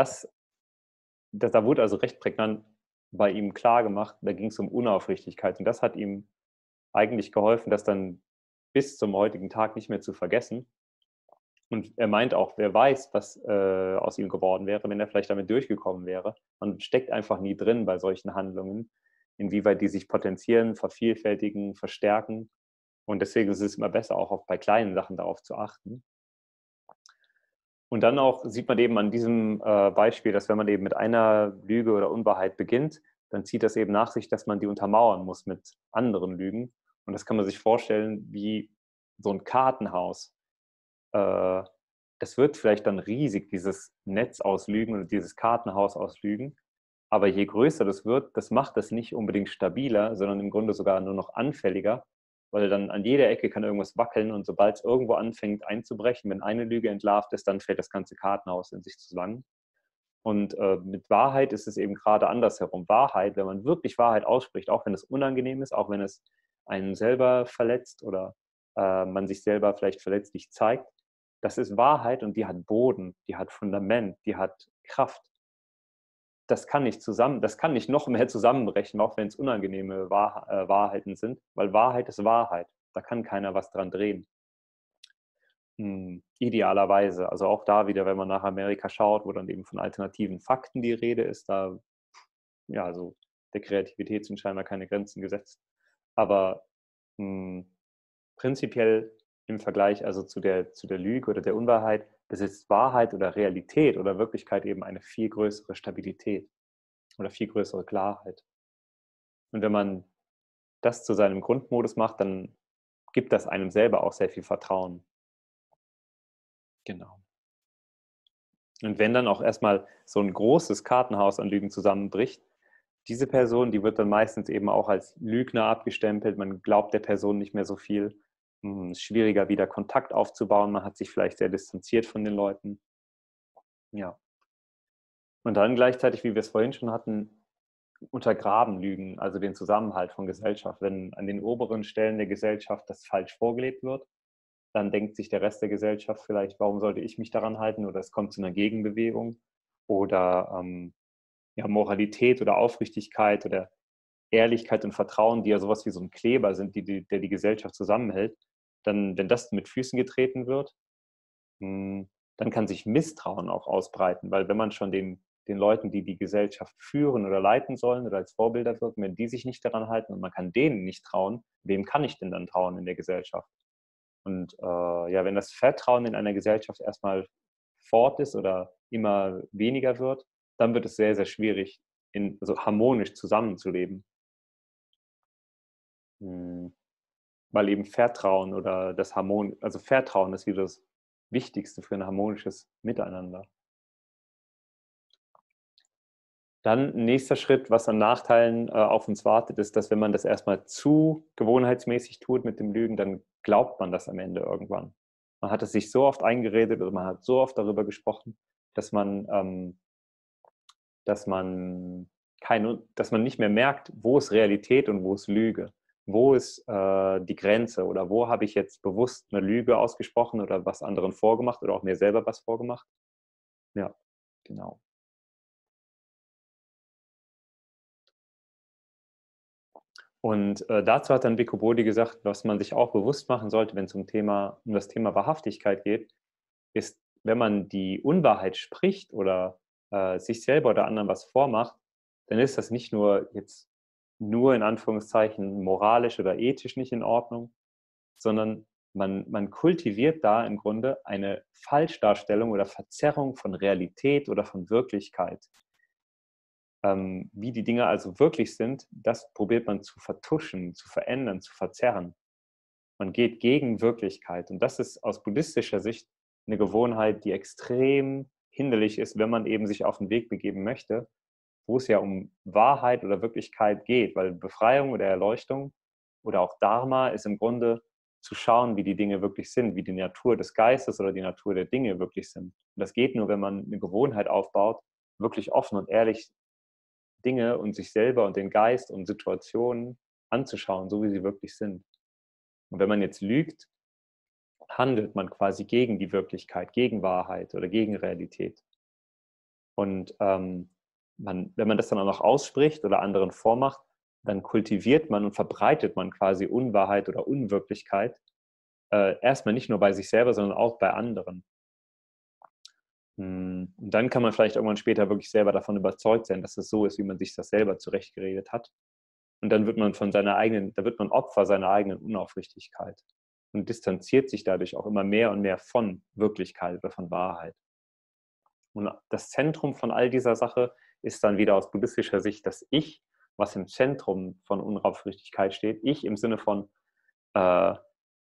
da wurde also recht prägnant bei ihm klar gemacht, da ging es um Unaufrichtigkeit. Und das hat ihm eigentlich geholfen, das dann bis zum heutigen Tag nicht mehr zu vergessen. Und er meint auch, wer weiß, was aus ihm geworden wäre, wenn er vielleicht damit durchgekommen wäre. Man steckt einfach nie drin bei solchen Handlungen, inwieweit die sich potenzieren, vervielfältigen, verstärken. Und deswegen ist es immer besser, auch bei kleinen Sachen darauf zu achten. Und dann auch sieht man eben an diesem Beispiel, dass wenn man eben mit einer Lüge oder Unwahrheit beginnt, dann zieht das eben nach sich, dass man die untermauern muss mit anderen Lügen. Und das kann man sich vorstellen wie so ein Kartenhaus. Das wird vielleicht dann riesig, dieses Netz aus Lügen oder dieses Kartenhaus aus Lügen. Aber je größer das wird, das macht das nicht unbedingt stabiler, sondern im Grunde sogar nur noch anfälliger, weil dann an jeder Ecke kann irgendwas wackeln, und sobald es irgendwo anfängt einzubrechen, wenn eine Lüge entlarvt ist, dann fällt das ganze Kartenhaus in sich zusammen. Und mit Wahrheit ist es eben gerade andersherum. Wahrheit, wenn man wirklich Wahrheit ausspricht, auch wenn es unangenehm ist, auch wenn es einen selber verletzt oder man sich selber vielleicht verletzlich zeigt, das ist Wahrheit, und die hat Boden, die hat Fundament, die hat Kraft. Das kann nicht noch mehr zusammenbrechen, auch wenn es unangenehme Wahrheiten sind, weil Wahrheit ist Wahrheit. Da kann keiner was dran drehen. Idealerweise. Also auch da wieder, wenn man nach Amerika schaut, wo dann eben von alternativen Fakten die Rede ist, da, ja, also der Kreativität sind scheinbar keine Grenzen gesetzt. Aber prinzipiell im Vergleich also zu der Lüge oder der Unwahrheit besitzt Wahrheit oder Realität oder Wirklichkeit eben eine viel größere Stabilität oder viel größere Klarheit. Und wenn man das zu seinem Grundmodus macht, dann gibt das einem selber auch sehr viel Vertrauen. Genau. Und wenn dann auch erstmal so ein großes Kartenhaus an Lügen zusammenbricht, diese Person, die wird dann meistens eben auch als Lügner abgestempelt. Man glaubt der Person nicht mehr so viel. Es ist schwieriger, wieder Kontakt aufzubauen. Man hat sich vielleicht sehr distanziert von den Leuten. Ja. Und dann gleichzeitig, wie wir es vorhin schon hatten, untergraben Lügen, also den Zusammenhalt von Gesellschaft. Wenn an den oberen Stellen der Gesellschaft das falsch vorgelebt wird, dann denkt sich der Rest der Gesellschaft vielleicht, warum sollte ich mich daran halten? Oder es kommt zu einer Gegenbewegung. Oder ja, Moralität oder Aufrichtigkeit oder Ehrlichkeit und Vertrauen, die ja sowas wie so ein Kleber sind, der die Gesellschaft zusammenhält, dann, wenn das mit Füßen getreten wird, dann kann sich Misstrauen auch ausbreiten, weil wenn man schon den Leuten, die die Gesellschaft führen oder leiten sollen oder als Vorbilder wirken, wenn die sich nicht daran halten und man kann denen nicht trauen, wem kann ich denn dann trauen in der Gesellschaft? Und ja, wenn das Vertrauen in einer Gesellschaft erstmal fort ist oder immer weniger wird, dann wird es sehr, sehr schwierig, also harmonisch zusammenzuleben. Weil eben Vertrauen oder also Vertrauen ist wieder das Wichtigste für ein harmonisches Miteinander. Dann nächster Schritt, was an Nachteilen auf uns wartet, ist, dass wenn man das erstmal zu gewohnheitsmäßig tut mit dem Lügen, dann glaubt man das am Ende irgendwann. Man hat es sich so oft eingeredet oder man hat so oft darüber gesprochen, dass dass man, dass man nicht mehr merkt, wo ist Realität und wo ist Lüge. Wo ist die Grenze oder wo habe ich jetzt bewusst eine Lüge ausgesprochen oder was anderen vorgemacht oder auch mir selber was vorgemacht. Ja, genau. Und dazu hat dann Vico Bodi gesagt, was man sich auch bewusst machen sollte, wenn es um das Thema Wahrhaftigkeit geht, ist, wenn man die Unwahrheit spricht oder sich selber oder anderen was vormacht, dann ist das nicht nur jetzt nur in Anführungszeichen moralisch oder ethisch nicht in Ordnung, sondern man kultiviert da im Grunde eine Falschdarstellung oder Verzerrung von Realität oder von Wirklichkeit. Wie die Dinge also wirklich sind, das probiert man zu vertuschen, zu verändern, zu verzerren. Man geht gegen Wirklichkeit. Und das ist aus buddhistischer Sicht eine Gewohnheit, die extrem hinderlich ist, wenn man eben sich auf den Weg begeben möchte, wo es ja um Wahrheit oder Wirklichkeit geht, weil Befreiung oder Erleuchtung oder auch Dharma ist im Grunde zu schauen, wie die Dinge wirklich sind, wie die Natur des Geistes oder die Natur der Dinge wirklich sind. Und das geht nur, wenn man eine Gewohnheit aufbaut, wirklich offen und ehrlich Dinge und sich selber und den Geist und Situationen anzuschauen, so wie sie wirklich sind. Und wenn man jetzt lügt, handelt man quasi gegen die Wirklichkeit, gegen Wahrheit oder gegen Realität. Und wenn man das dann auch noch ausspricht oder anderen vormacht, dann kultiviert man und verbreitet man quasi Unwahrheit oder Unwirklichkeit. Erstmal nicht nur bei sich selber, sondern auch bei anderen. Und dann kann man vielleicht irgendwann später wirklich selber davon überzeugt sein, dass es so ist, wie man sich das selber zurechtgeredet hat. Und dann wird man da wird man Opfer seiner eigenen Unaufrichtigkeit und distanziert sich dadurch auch immer mehr und mehr von Wirklichkeit oder von Wahrheit. Und das Zentrum von all dieser Sache ist dann wieder aus buddhistischer Sicht das Ich, was im Zentrum von Unaufrichtigkeit steht. Ich im Sinne von äh,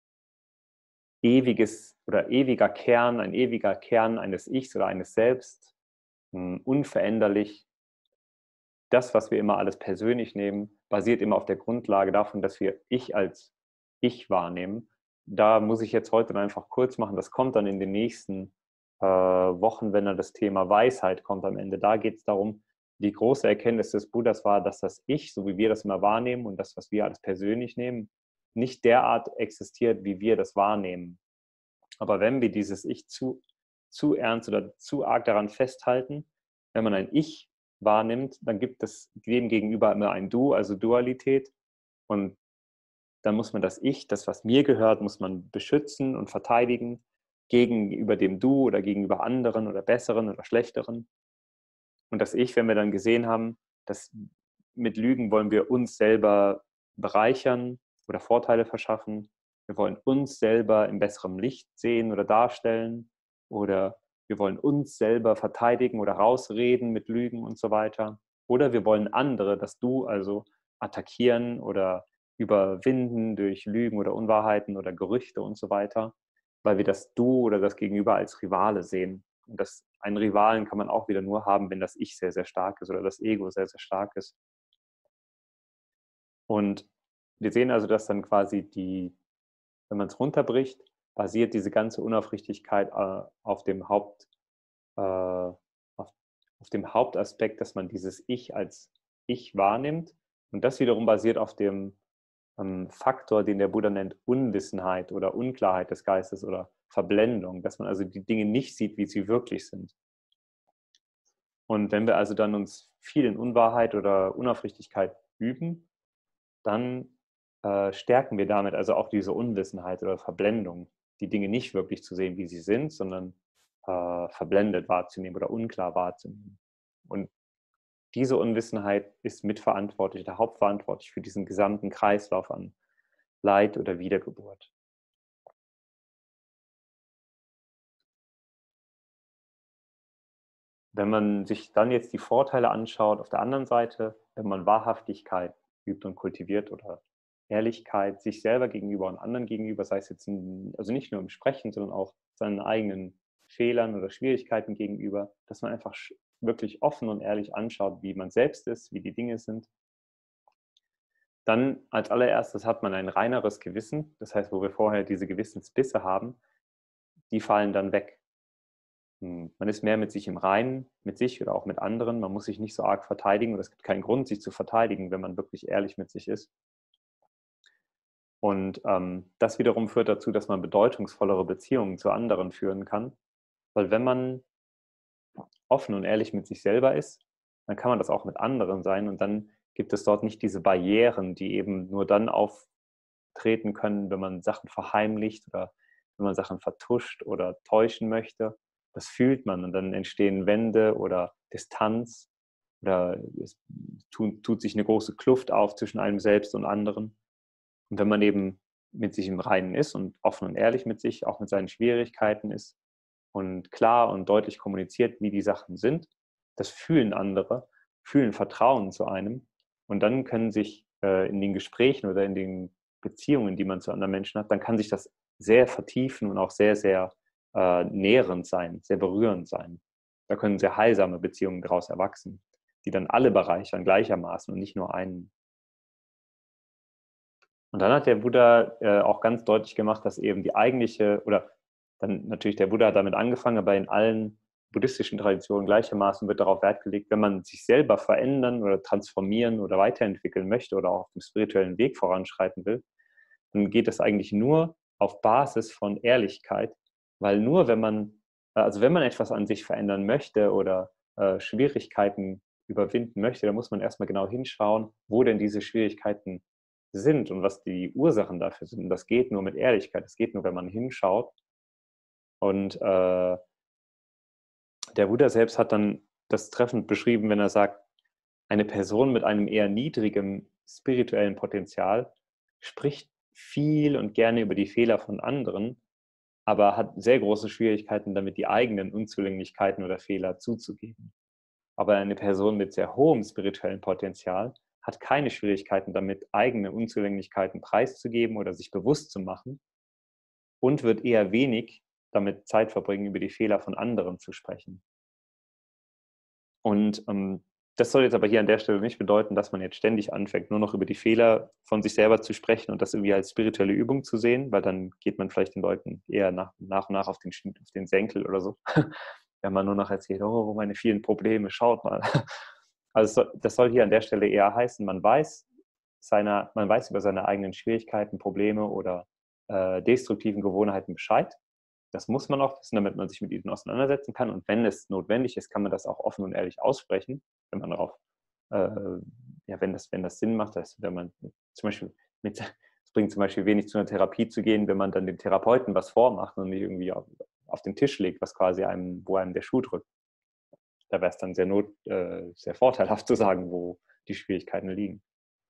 ewiges oder ewiger Kern, ein ewiger Kern eines Ichs oder eines Selbst, unveränderlich. Das, was wir immer alles persönlich nehmen, basiert immer auf der Grundlage davon, dass wir Ich als Ich wahrnehmen. Da muss ich jetzt heute einfach kurz machen. Das kommt dann in den nächsten Wochen, wenn dann das Thema Weisheit kommt am Ende. Da geht es darum, die große Erkenntnis des Buddhas war, dass das Ich, so wie wir das immer wahrnehmen und das, was wir als persönlich nehmen, nicht derart existiert, wie wir das wahrnehmen. Aber wenn wir dieses Ich zu ernst oder zu arg daran festhalten, wenn man ein Ich wahrnimmt, dann gibt es dem gegenüber immer ein Du, also Dualität. Und dann muss man das Ich, das, was mir gehört, muss man beschützen und verteidigen gegenüber dem Du oder gegenüber anderen oder besseren oder schlechteren. Und das Ich, wenn wir dann gesehen haben, dass mit Lügen wollen wir uns selber bereichern oder Vorteile verschaffen. Wir wollen uns selber in besserem Licht sehen oder darstellen. Oder wir wollen uns selber verteidigen oder rausreden mit Lügen und so weiter. Oder wir wollen andere, das Du also, attackieren oder überwinden durch Lügen oder Unwahrheiten oder Gerüchte und so weiter, weil wir das Du oder das Gegenüber als Rivale sehen. Und einen Rivalen kann man auch wieder nur haben, wenn das Ich sehr, sehr stark ist oder das Ego sehr, sehr stark ist. Und wir sehen also, dass dann quasi wenn man es runterbricht, basiert diese ganze Unaufrichtigkeit auf äh, auf dem Hauptaspekt, dass man dieses Ich als Ich wahrnimmt. Und das wiederum basiert auf dem Faktor, den der Buddha nennt Unwissenheit oder Unklarheit des Geistes oder Verblendung, dass man also die Dinge nicht sieht, wie sie wirklich sind. Und wenn wir also dann uns viel in Unwahrheit oder Unaufrichtigkeit üben, dann stärken wir damit also auch diese Unwissenheit oder Verblendung, die Dinge nicht wirklich zu sehen, wie sie sind, sondern verblendet wahrzunehmen oder unklar wahrzunehmen. Und diese Unwissenheit ist mitverantwortlich, der Hauptverantwortlich für diesen gesamten Kreislauf an Leid oder Wiedergeburt. Wenn man sich dann jetzt die Vorteile anschaut, auf der anderen Seite, wenn man Wahrhaftigkeit übt und kultiviert oder Ehrlichkeit sich selber gegenüber und anderen gegenüber, sei es jetzt also nicht nur im Sprechen, sondern auch seinen eigenen Fehlern oder Schwierigkeiten gegenüber, dass man einfach wirklich offen und ehrlich anschaut, wie man selbst ist, wie die Dinge sind. Dann als allererstes hat man ein reineres Gewissen, das heißt, wo wir vorher diese Gewissensbisse haben, die fallen dann weg. Man ist mehr mit sich im Reinen, mit sich oder auch mit anderen. Man muss sich nicht so arg verteidigen und es gibt keinen Grund, sich zu verteidigen, wenn man wirklich ehrlich mit sich ist. Und das wiederum führt dazu, dass man bedeutungsvollere Beziehungen zu anderen führen kann. Weil wenn man offen und ehrlich mit sich selber ist, dann kann man das auch mit anderen sein und dann gibt es dort nicht diese Barrieren, die eben nur dann auftreten können, wenn man Sachen verheimlicht oder wenn man Sachen vertuscht oder täuschen möchte. Das fühlt man und dann entstehen Wände oder Distanz oder es tut sich eine große Kluft auf zwischen einem selbst und anderen. Und wenn man eben mit sich im Reinen ist und offen und ehrlich mit sich, auch mit seinen Schwierigkeiten ist und klar und deutlich kommuniziert, wie die Sachen sind, das fühlen andere, fühlen Vertrauen zu einem und dann können sich in den Gesprächen oder in den Beziehungen, die man zu anderen Menschen hat, dann kann sich das sehr vertiefen und auch sehr, sehr nährend sein, sehr berührend sein. Da können sehr heilsame Beziehungen daraus erwachsen, die dann alle bereichern gleichermaßen und nicht nur einen. Und dann hat der Buddha auch ganz deutlich gemacht, dass eben die eigentliche, oder dann natürlich der Buddha hat damit angefangen, aber in allen buddhistischen Traditionen gleichermaßen wird darauf Wert gelegt, wenn man sich selber verändern oder transformieren oder weiterentwickeln möchte oder auch auf dem spirituellen Weg voranschreiten will, dann geht es eigentlich nur auf Basis von Ehrlichkeit, weil nur also wenn man etwas an sich verändern möchte oder Schwierigkeiten überwinden möchte, dann muss man erstmal genau hinschauen, wo denn diese Schwierigkeiten sind und was die Ursachen dafür sind. Und das geht nur mit Ehrlichkeit, das geht nur, wenn man hinschaut. Und der Buddha selbst hat dann das treffend beschrieben, wenn er sagt, eine Person mit einem eher niedrigen spirituellen Potenzial spricht viel und gerne über die Fehler von anderen, aber hat sehr große Schwierigkeiten damit, die eigenen Unzulänglichkeiten oder Fehler zuzugeben. Aber eine Person mit sehr hohem spirituellen Potenzial hat keine Schwierigkeiten damit, eigene Unzulänglichkeiten preiszugeben oder sich bewusst zu machen und wird eher wenig damit Zeit verbringen, über die Fehler von anderen zu sprechen. Und das soll jetzt aber hier an der Stelle nicht bedeuten, dass man jetzt ständig anfängt, nur noch über die Fehler von sich selber zu sprechen und das irgendwie als spirituelle Übung zu sehen, weil dann geht man vielleicht den Leuten eher nach und nach auf den Senkel oder so. Wenn man nur noch erzählt, oh, meine vielen Probleme, schaut mal. Also das soll hier an der Stelle eher heißen, man weiß über seine eigenen Schwierigkeiten, Probleme oder destruktiven Gewohnheiten Bescheid. Das muss man auch wissen, damit man sich mit ihnen auseinandersetzen kann. Und wenn es notwendig ist, kann man das auch offen und ehrlich aussprechen, wenn man darauf, ja, wenn das Sinn macht, dass wenn man zum Beispiel es bringt zum Beispiel wenig zu einer Therapie zu gehen, wenn man dann dem Therapeuten was vormacht und nicht irgendwie auf den Tisch legt, wo einem der Schuh drückt. Da wäre es dann sehr vorteilhaft zu sagen, wo die Schwierigkeiten liegen.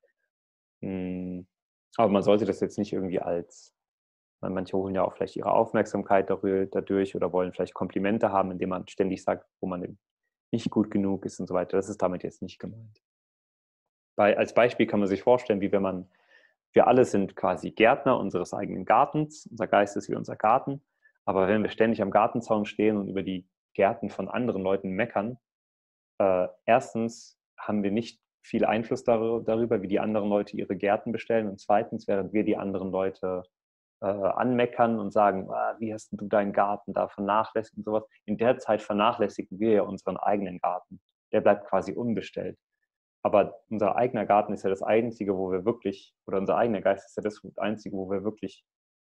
Aber man sollte das jetzt nicht irgendwie manche holen ja auch vielleicht ihre Aufmerksamkeit dadurch oder wollen vielleicht Komplimente haben, indem man ständig sagt, wo man nicht gut genug ist und so weiter. Das ist damit jetzt nicht gemeint. Als Beispiel kann man sich vorstellen, wir alle sind quasi Gärtner unseres eigenen Gartens. Unser Geist ist wie unser Garten. Aber wenn wir ständig am Gartenzaun stehen und über die Gärten von anderen Leuten meckern, erstens haben wir nicht viel Einfluss darüber, wie die anderen Leute ihre Gärten bestellen. Und zweitens, während wir die anderen Leute anmeckern und sagen, wie hast du deinen Garten da vernachlässigt und sowas. In der Zeit vernachlässigen wir ja unseren eigenen Garten. Der bleibt quasi unbestellt. Aber unser eigener Garten ist ja das Einzige, wo wir wirklich, oder unser eigener Geist ist ja das Einzige, wo wir wirklich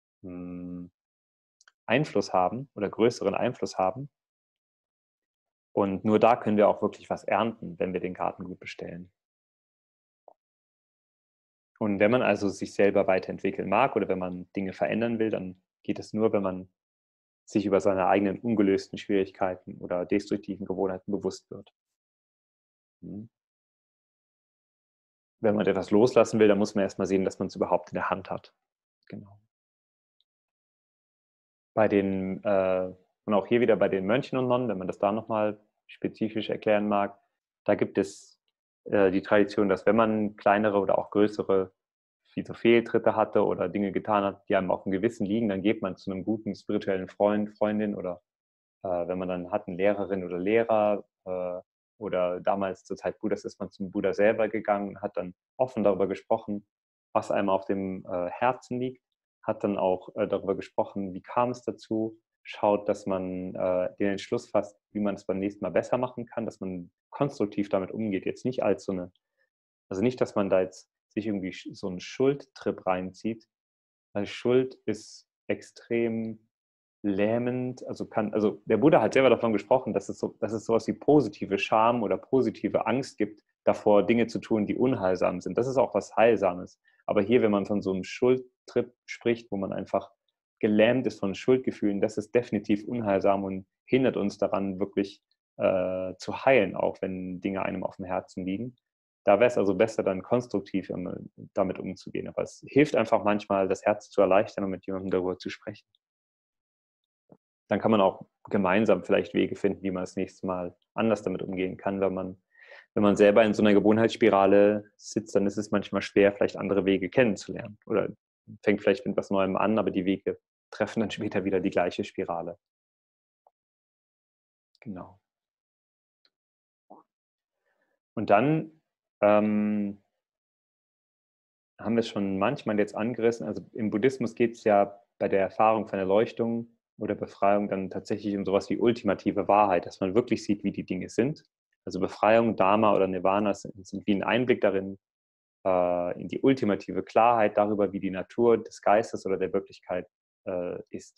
Einfluss haben oder größeren Einfluss haben. Und nur da können wir auch wirklich was ernten, wenn wir den Garten gut bestellen. Und wenn man also sich selber weiterentwickeln mag oder wenn man Dinge verändern will, dann geht es nur, wenn man sich über seine eigenen ungelösten Schwierigkeiten oder destruktiven Gewohnheiten bewusst wird. Wenn man etwas loslassen will, dann muss man erstmal sehen, dass man es überhaupt in der Hand hat. Genau. Und auch hier wieder bei den Mönchen und Nonnen, wenn man das da nochmal spezifisch erklären mag, da gibt es die Tradition, dass wenn man kleinere oder auch größere wie so Fehltritte hatte oder Dinge getan hat, die einem auf dem Gewissen liegen, dann geht man zu einem guten spirituellen Freund, Freundin oder wenn man dann hat, eine Lehrerin oder Lehrer oder damals zur Zeit Buddhas ist man zum Buddha selber gegangen und hat dann offen darüber gesprochen, was einem auf dem Herzen liegt, hat dann auch darüber gesprochen, wie kam es dazu, schaut, dass man den Entschluss fasst, wie man es beim nächsten Mal besser machen kann, dass man konstruktiv damit umgeht, jetzt nicht als also nicht, dass man da jetzt sich irgendwie so einen Schuldtrip reinzieht, weil Schuld ist extrem lähmend, also der Buddha hat selber davon gesprochen, dass es sowas wie positive Scham oder positive Angst gibt, davor, Dinge zu tun, die unheilsam sind. Das ist auch was Heilsames. Aber hier, wenn man von so einem Schuldtrip spricht, wo man einfach gelähmt ist von Schuldgefühlen, das ist definitiv unheilsam und hindert uns daran, wirklich zu heilen, auch wenn Dinge einem auf dem Herzen liegen. Da wäre es also besser, dann konstruktiv damit umzugehen. Aber es hilft einfach manchmal, das Herz zu erleichtern und mit jemandem darüber zu sprechen. Dann kann man auch gemeinsam vielleicht Wege finden, wie man das nächste Mal anders damit umgehen kann. Wenn man selber in so einer Gewohnheitsspirale sitzt, dann ist es manchmal schwer, vielleicht andere Wege kennenzulernen. Oder fängt vielleicht mit was Neuem an, aber die Wege treffen dann später wieder die gleiche Spirale. Genau. Und dann haben wir es schon manchmal jetzt angerissen. Also im Buddhismus geht es ja bei der Erfahrung von Erleuchtung oder Befreiung dann tatsächlich um sowas wie ultimative Wahrheit, dass man wirklich sieht, wie die Dinge sind. Also Befreiung, Dharma oder Nirvana sind wie ein Einblick darin, in die ultimative Klarheit darüber, wie die Natur des Geistes oder der Wirklichkeit ist.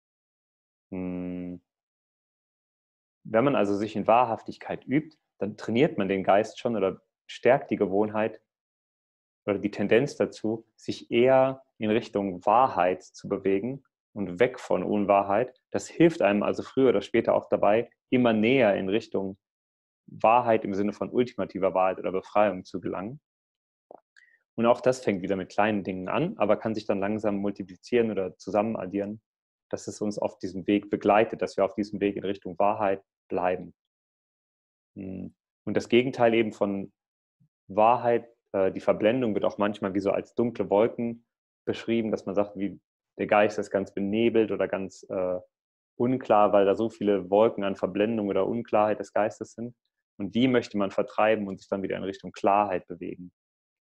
Wenn man also sich in Wahrhaftigkeit übt, dann trainiert man den Geist schon oder stärkt die Gewohnheit oder die Tendenz dazu, sich eher in Richtung Wahrheit zu bewegen und weg von Unwahrheit. Das hilft einem also früher oder später auch dabei, immer näher in Richtung Wahrheit im Sinne von ultimativer Wahrheit oder Befreiung zu gelangen. Und auch das fängt wieder mit kleinen Dingen an, aber kann sich dann langsam multiplizieren oder zusammen addieren, dass es uns auf diesem Weg begleitet, dass wir auf diesem Weg in Richtung Wahrheit bleiben. Und das Gegenteil eben von Wahrheit, die Verblendung wird auch manchmal wie so als dunkle Wolken beschrieben, dass man sagt, wie der Geist ist ganz benebelt oder ganz unklar, weil da so viele Wolken an Verblendung oder Unklarheit des Geistes sind. Und die möchte man vertreiben und sich dann wieder in Richtung Klarheit bewegen.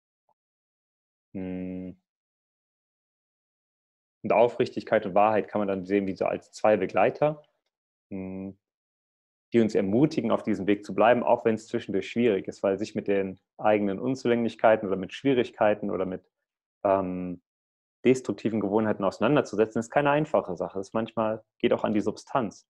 Und Aufrichtigkeit und Wahrheit kann man dann sehen wie so als zwei Begleiter, die uns ermutigen, auf diesem Weg zu bleiben, auch wenn es zwischendurch schwierig ist, weil sich mit den eigenen Unzulänglichkeiten oder mit Schwierigkeiten oder mit destruktiven Gewohnheiten auseinanderzusetzen, ist keine einfache Sache. Es manchmal geht auch an die Substanz.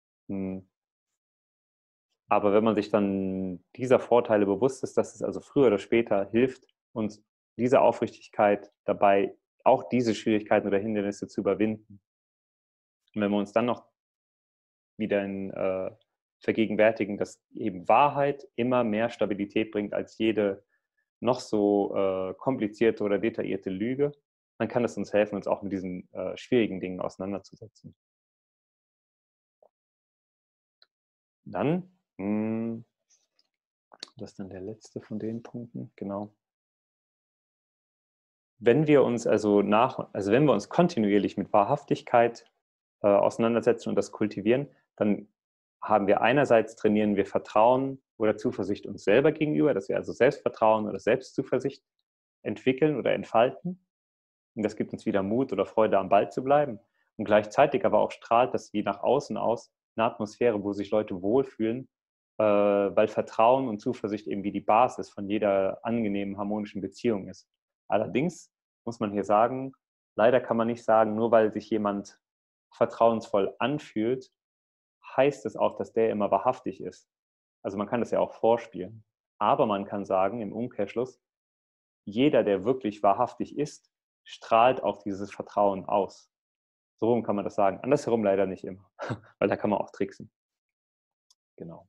Aber wenn man sich dann dieser Vorteile bewusst ist, dass es also früher oder später hilft, uns diese Aufrichtigkeit dabei, auch diese Schwierigkeiten oder Hindernisse zu überwinden. Und wenn wir uns dann noch wieder vergegenwärtigen, dass eben Wahrheit immer mehr Stabilität bringt als jede noch so komplizierte oder detaillierte Lüge, dann kann es uns helfen, uns auch mit diesen schwierigen Dingen auseinanderzusetzen. Dann, das ist dann der letzte von den Punkten, genau. Wenn wir uns wenn wir uns kontinuierlich mit Wahrhaftigkeit auseinandersetzen und das kultivieren, dann haben wir einerseits trainieren wir Vertrauen oder Zuversicht uns selber gegenüber, dass wir also Selbstvertrauen oder Selbstzuversicht entwickeln oder entfalten. Und das gibt uns wieder Mut oder Freude, am Ball zu bleiben. Und gleichzeitig aber auch strahlt das wie nach außen aus eine Atmosphäre, wo sich Leute wohlfühlen, weil Vertrauen und Zuversicht eben wie die Basis von jeder angenehmen, harmonischen Beziehung ist. Allerdings muss man hier sagen, leider kann man nicht sagen, nur weil sich jemand vertrauensvoll anfühlt, heißt es auch, dass der immer wahrhaftig ist. Also man kann das ja auch vorspielen. Aber man kann sagen, im Umkehrschluss, jeder, der wirklich wahrhaftig ist, strahlt auch dieses Vertrauen aus. So rum kann man das sagen. Andersherum leider nicht immer, weil da kann man auch tricksen. Genau.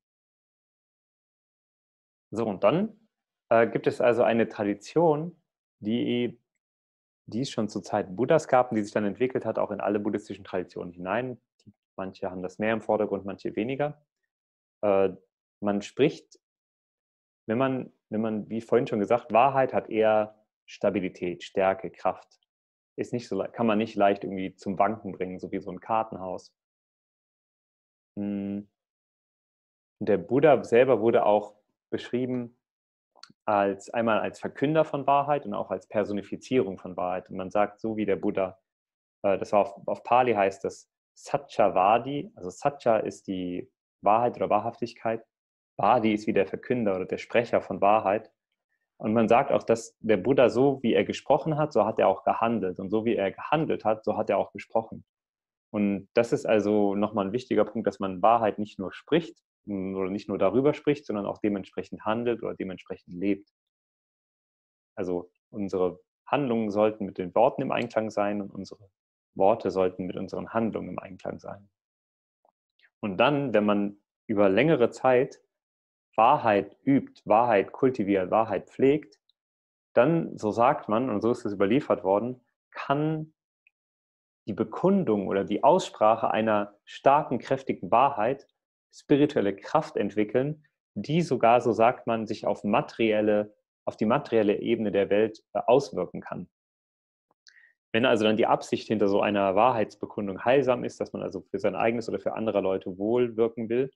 So, und dann gibt es also eine Tradition, die es schon zur Zeit Buddhas gab und die sich dann entwickelt hat, auch in alle buddhistischen Traditionen hinein. Manche haben das mehr im Vordergrund, manche weniger. Man spricht, wenn man, wie vorhin schon gesagt, Wahrheit hat eher Stabilität, Stärke, Kraft. Ist nicht so, kann man nicht leicht irgendwie zum Wanken bringen, so wie so ein Kartenhaus. Der Buddha selber wurde auch beschrieben einmal als Verkünder von Wahrheit und auch als Personifizierung von Wahrheit. Und man sagt, so wie der Buddha, das war auf Pali heißt das Satyavadi, also Satya ist die Wahrheit oder Wahrhaftigkeit, Vadi ist wie der Verkünder oder der Sprecher von Wahrheit. Und man sagt auch, dass der Buddha so, wie er gesprochen hat, so hat er auch gehandelt. Und so wie er gehandelt hat, so hat er auch gesprochen. Und das ist also nochmal ein wichtiger Punkt, dass man Wahrheit nicht nur spricht, oder nicht nur darüber spricht, sondern auch dementsprechend handelt oder dementsprechend lebt. Also unsere Handlungen sollten mit den Worten im Einklang sein und unsere Worte sollten mit unseren Handlungen im Einklang sein. Und dann, wenn man über längere Zeit Wahrheit übt, Wahrheit kultiviert, Wahrheit pflegt, dann, so sagt man, und so ist es überliefert worden, kann die Bekundung oder die Aussprache einer starken, kräftigen Wahrheit spirituelle Kraft entwickeln, die sogar, so sagt man, sich auf die materielle Ebene der Welt auswirken kann. Wenn also dann die Absicht hinter so einer Wahrheitsbekundung heilsam ist, dass man also für sein eigenes oder für andere Leute wohl wirken will,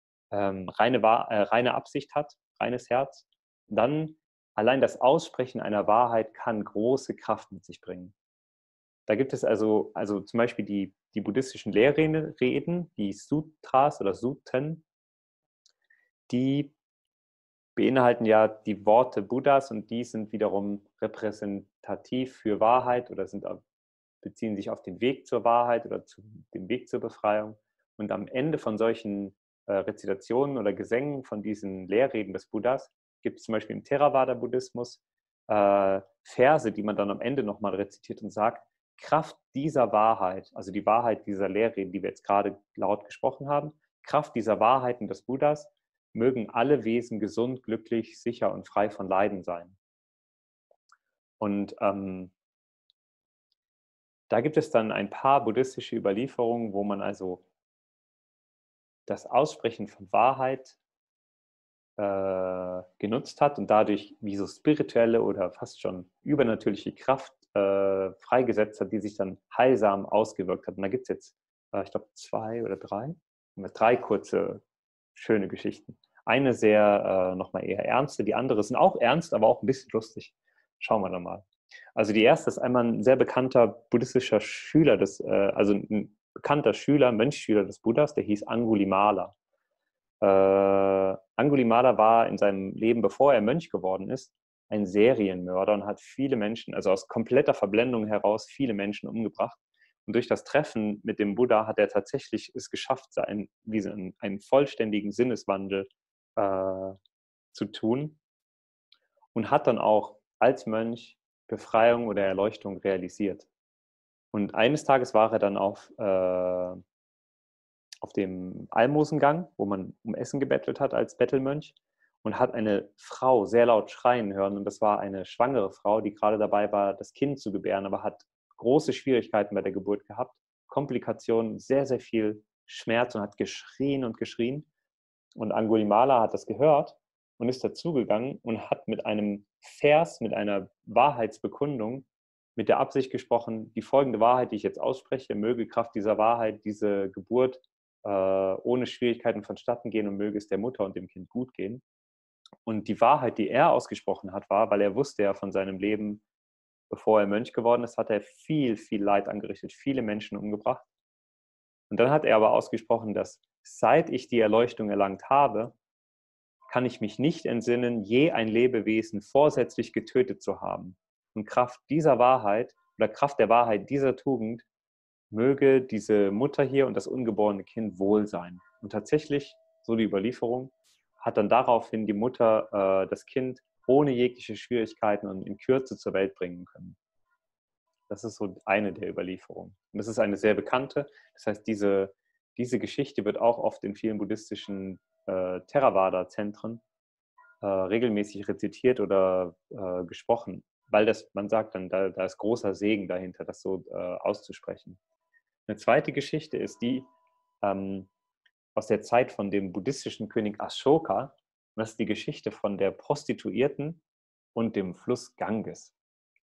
reine Absicht hat, reines Herz, dann allein das Aussprechen einer Wahrheit kann große Kraft mit sich bringen. Da gibt es also zum Beispiel die buddhistischen Lehrreden, die Sutras oder Suten, die beinhalten ja die Worte Buddhas und die sind wiederum repräsentativ für Wahrheit oder beziehen sich auf den Weg zur Wahrheit oder dem Weg zur Befreiung. Und am Ende von solchen Rezitationen oder Gesängen von diesen Lehrreden des Buddhas gibt es zum Beispiel im Theravada-Buddhismus Verse, die man dann am Ende nochmal rezitiert und sagt, Kraft dieser Wahrheit, also die Wahrheit dieser Lehrreden, die wir jetzt gerade laut gesprochen haben, Kraft dieser Wahrheiten des Buddhas, mögen alle Wesen gesund, glücklich, sicher und frei von Leiden sein. Und da gibt es dann ein paar buddhistische Überlieferungen, wo man also das Aussprechen von Wahrheit genutzt hat und dadurch wie so spirituelle oder fast schon übernatürliche Kraft freigesetzt hat, die sich dann heilsam ausgewirkt hat. Und da gibt es jetzt, ich glaube, 2 oder 3 kurze, schöne Geschichten. Eine sehr nochmal eher ernste, die andere sind auch ernst, aber auch ein bisschen lustig. Schauen wir dann mal. Also die erste ist einmal ein sehr bekannter buddhistischer Schüler, also ein bekannter Schüler, Mönchschüler des Buddhas, der hieß Angulimala. Angulimala war in seinem Leben, bevor er Mönch geworden ist, ein Serienmörder und hat viele Menschen, also aus kompletter Verblendung heraus, viele Menschen umgebracht. Und durch das Treffen mit dem Buddha hat er tatsächlich es geschafft, einen vollständigen Sinneswandel zu tun und hat dann auch als Mönch Befreiung oder Erleuchtung realisiert. Und eines Tages war er dann auf dem Almosengang, wo man um Essen gebettelt hat als Bettelmönch und hat eine Frau sehr laut schreien hören. Und das war eine schwangere Frau, die gerade dabei war, das Kind zu gebären, aber hat große Schwierigkeiten bei der Geburt gehabt, Komplikationen, sehr, sehr viel Schmerz und hat geschrien und geschrien. Und Angulimala hat das gehört und ist dazugegangen und hat mit einem Vers, mit einer Wahrheitsbekundung, mit der Absicht gesprochen, die folgende Wahrheit, die ich jetzt ausspreche, möge Kraft dieser Wahrheit, diese Geburt ohne Schwierigkeiten vonstatten gehen und möge es der Mutter und dem Kind gut gehen. Und die Wahrheit, die er ausgesprochen hat, war, weil er wusste ja von seinem Leben, bevor er Mönch geworden ist, hat er viel, viel Leid angerichtet, viele Menschen umgebracht. Und dann hat er aber ausgesprochen, dass seit ich die Erleuchtung erlangt habe, kann ich mich nicht entsinnen, je ein Lebewesen vorsätzlich getötet zu haben. Und Kraft dieser Wahrheit oder Kraft der Wahrheit dieser Tugend möge diese Mutter hier und das ungeborene Kind wohl sein. Und tatsächlich, so die Überlieferung, hat dann daraufhin die Mutter das Kind ohne jegliche Schwierigkeiten und in Kürze zur Welt bringen können. Das ist so eine der Überlieferungen. Und das ist eine sehr bekannte. Das heißt, diese Geschichte wird auch oft in vielen buddhistischen Theravada-Zentren regelmäßig rezitiert oder gesprochen, weil man sagt dann, da ist großer Segen dahinter, das so auszusprechen. Eine zweite Geschichte ist die aus der Zeit von dem buddhistischen König Ashoka. Und das ist die Geschichte von der Prostituierten und dem Fluss Ganges.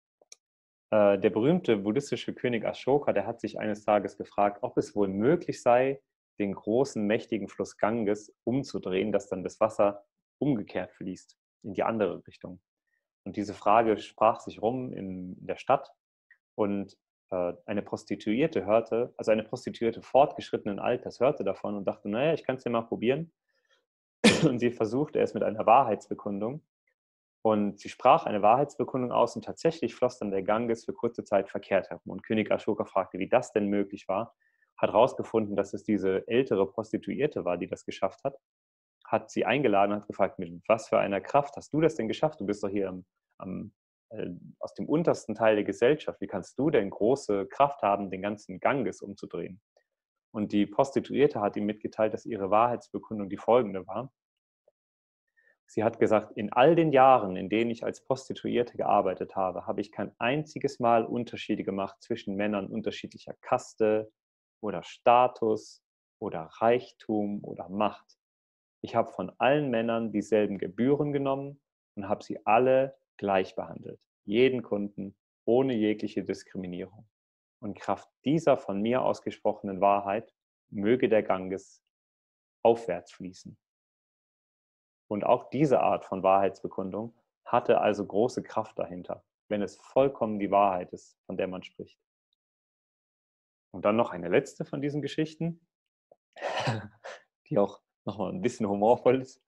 Der berühmte buddhistische König Ashoka, der hat sich eines Tages gefragt, ob es wohl möglich sei, den großen, mächtigen Fluss Ganges umzudrehen, dass dann das Wasser umgekehrt fließt, in die andere Richtung. Und diese Frage sprach sich rum in der Stadt und eine Prostituierte fortgeschrittenen Alters hörte davon und dachte, naja, ich kann es ja mal probieren. Und sie versuchte es mit einer Wahrheitsbekundung. Und sie sprach eine Wahrheitsbekundung aus und tatsächlich floss dann der Ganges für kurze Zeit verkehrt herum. Und König Ashoka fragte, wie das denn möglich war, hat herausgefunden, dass es diese ältere Prostituierte war, die das geschafft hat. hat sie eingeladen und hat gefragt, mit was für einer Kraft hast du das denn geschafft? Du bist doch hier aus dem untersten Teil der Gesellschaft. Wie kannst du denn große Kraft haben, den ganzen Ganges umzudrehen? Und die Prostituierte hat ihm mitgeteilt, dass ihre Wahrheitsbekundung die folgende war. Sie hat gesagt, in all den Jahren, in denen ich als Prostituierte gearbeitet habe, habe ich kein einziges Mal Unterschiede gemacht zwischen Männern unterschiedlicher Kaste oder Status oder Reichtum oder Macht. Ich habe von allen Männern dieselben Gebühren genommen und habe sie alle gleich behandelt. Jeden Kunden ohne jegliche Diskriminierung. Und Kraft dieser von mir ausgesprochenen Wahrheit möge der Ganges aufwärts fließen. Und auch diese Art von Wahrheitsbekundung hatte also große Kraft dahinter, wenn es vollkommen die Wahrheit ist, von der man spricht. Und dann noch eine letzte von diesen Geschichten, die auch nochmal ein bisschen humorvoll ist.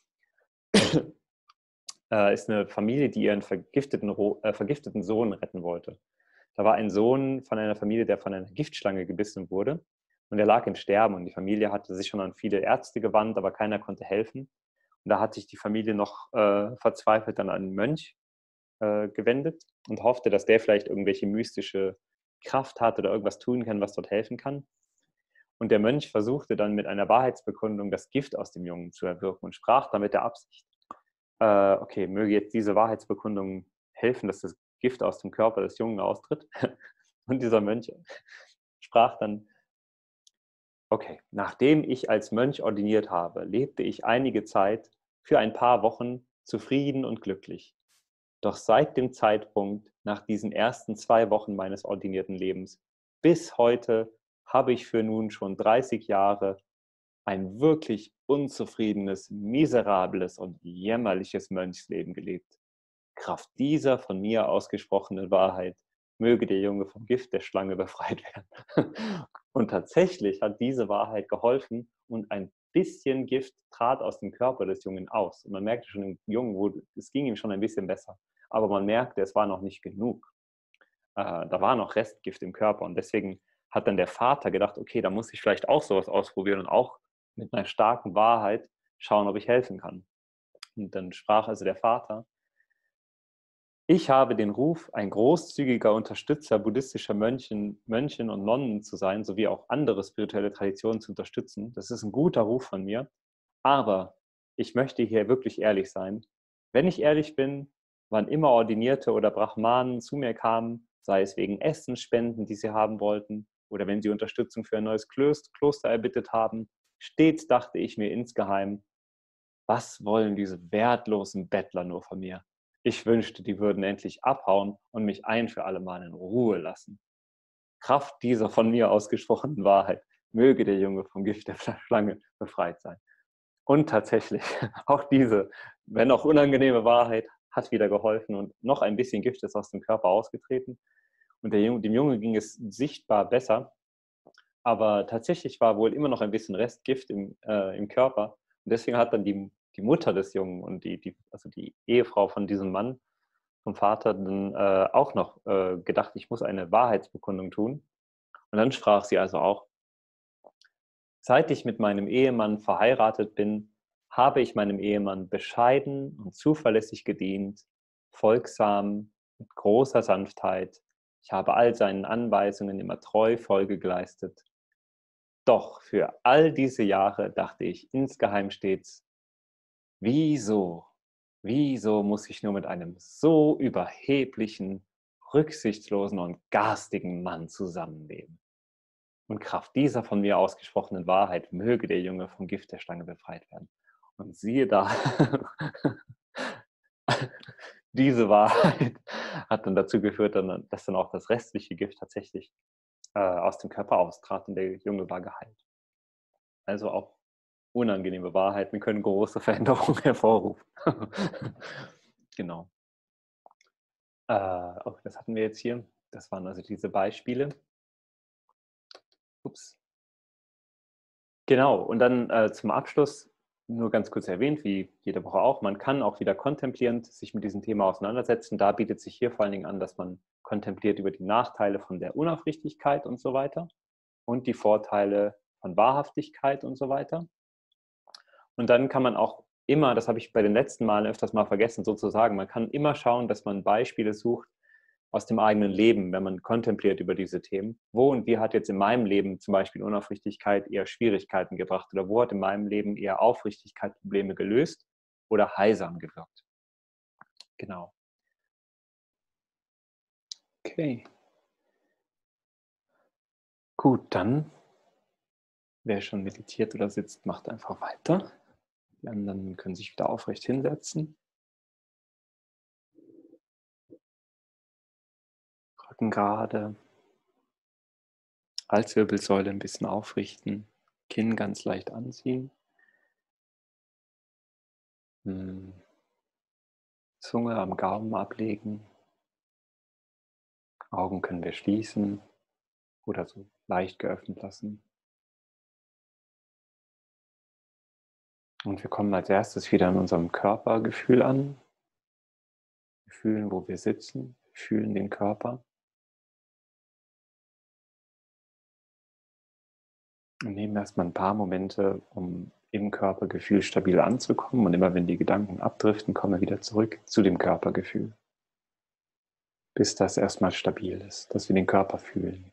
Ist eine Familie, die ihren vergifteten Sohn retten wollte. Da war ein Sohn von einer Familie, der von einer Giftschlange gebissen wurde und er lag im Sterben und die Familie hatte sich schon an viele Ärzte gewandt, aber keiner konnte helfen. Und da hat sich die Familie noch verzweifelt dann an einen Mönch gewendet und hoffte, dass der vielleicht irgendwelche mystische Kraft hat oder irgendwas tun kann, was dort helfen kann. Und der Mönch versuchte dann mit einer Wahrheitsbekundung das Gift aus dem Jungen zu erwirken und sprach dann mit der Absicht, okay, möge jetzt diese Wahrheitsbekundung helfen, dass das Gift aus dem Körper des Jungen austritt. Und dieser Mönch sprach dann, okay, nachdem ich als Mönch ordiniert habe, lebte ich einige Zeit für ein paar Wochen zufrieden und glücklich. Doch seit dem Zeitpunkt nach diesen ersten 2 Wochen meines ordinierten Lebens bis heute habe ich für nun schon 30 Jahre ein wirklich unzufriedenes, miserables und jämmerliches Mönchsleben gelebt. Kraft dieser von mir ausgesprochenen Wahrheit möge der Junge vom Gift der Schlange befreit werden. Und tatsächlich hat diese Wahrheit geholfen und ein bisschen Gift trat aus dem Körper des Jungen aus. Und man merkte schon im Jungen, es ging ihm schon ein bisschen besser. Aber man merkte, es war noch nicht genug. Da war noch Restgift im Körper. Und deswegen hat dann der Vater gedacht, okay, da muss ich vielleicht auch sowas ausprobieren und auch mit einer starken Wahrheit schauen, ob ich helfen kann. Und dann sprach also der Vater, ich habe den Ruf, ein großzügiger Unterstützer buddhistischer Mönchen und Nonnen zu sein, sowie auch andere spirituelle Traditionen zu unterstützen. Das ist ein guter Ruf von mir. Aber ich möchte hier wirklich ehrlich sein. Wenn ich ehrlich bin, wann immer Ordinierte oder Brahmanen zu mir kamen, sei es wegen Essensspenden, die sie haben wollten, oder wenn sie Unterstützung für ein neues Kloster erbittet haben, stets dachte ich mir insgeheim, was wollen diese wertlosen Bettler nur von mir? Ich wünschte, die würden endlich abhauen und mich ein für alle Mal in Ruhe lassen. Kraft dieser von mir ausgesprochenen Wahrheit möge der Junge vom Gift der Schlange befreit sein. Und tatsächlich, auch diese, wenn auch unangenehme Wahrheit, hat wieder geholfen und noch ein bisschen Gift ist aus dem Körper ausgetreten. Und dem Junge ging es sichtbar besser, aber tatsächlich war wohl immer noch ein bisschen Restgift im Körper. Und deswegen hat dann die Mutter des Jungen und also die Ehefrau von diesem Mann, vom Vater, dann auch noch gedacht, ich muss eine Wahrheitsbekundung tun. Und dann sprach sie also auch, seit ich mit meinem Ehemann verheiratet bin, habe ich meinem Ehemann bescheiden und zuverlässig gedient, folgsam, mit großer Sanftheit. Ich habe all seinen Anweisungen immer treu Folge geleistet. Doch für all diese Jahre dachte ich insgeheim stets, wieso, wieso muss ich nur mit einem so überheblichen, rücksichtslosen und garstigen Mann zusammenleben? Und Kraft dieser von mir ausgesprochenen Wahrheit möge der Junge vom Gift der Schlange befreit werden. Und siehe da, diese Wahrheit hat dann dazu geführt, dass dann auch das restliche Gift tatsächlich aus dem Körper austrat und der Junge war geheilt. Also auch unangenehme Wahrheiten können große Veränderungen hervorrufen. Genau. Oh, das hatten wir jetzt hier. Das waren also diese Beispiele. Ups. Genau, und dann zum Abschluss nur ganz kurz erwähnt, wie jede Woche auch, man kann auch wieder kontemplierend sich mit diesem Thema auseinandersetzen. Da bietet sich hier vor allen Dingen an, dass man kontempliert über die Nachteile von der Unaufrichtigkeit und so weiter und die Vorteile von Wahrhaftigkeit und so weiter. Und dann kann man auch immer, das habe ich bei den letzten Malen öfters mal vergessen sozusagen, man kann immer schauen, dass man Beispiele sucht aus dem eigenen Leben, wenn man kontempliert über diese Themen. Wo und wie hat jetzt in meinem Leben zum Beispiel Unaufrichtigkeit eher Schwierigkeiten gebracht oder wo hat in meinem Leben eher Aufrichtigkeit Probleme gelöst oder heilsam gewirkt? Genau. Okay. Gut, dann, wer schon meditiert oder sitzt, macht einfach weiter. Die anderen können sich wieder aufrecht hinsetzen. Rücken gerade. Halswirbelsäule ein bisschen aufrichten. Kinn ganz leicht anziehen. Zunge am Gaumen ablegen. Augen können wir schließen oder so leicht geöffnet lassen. Und wir kommen als erstes wieder in unserem Körpergefühl an. Wir fühlen, wo wir sitzen. Wir fühlen den Körper. Und nehmen erstmal ein paar Momente, um im Körpergefühl stabil anzukommen. Und immer wenn die Gedanken abdriften, kommen wir wieder zurück zu dem Körpergefühl. Bis das erstmal stabil ist, dass wir den Körper fühlen.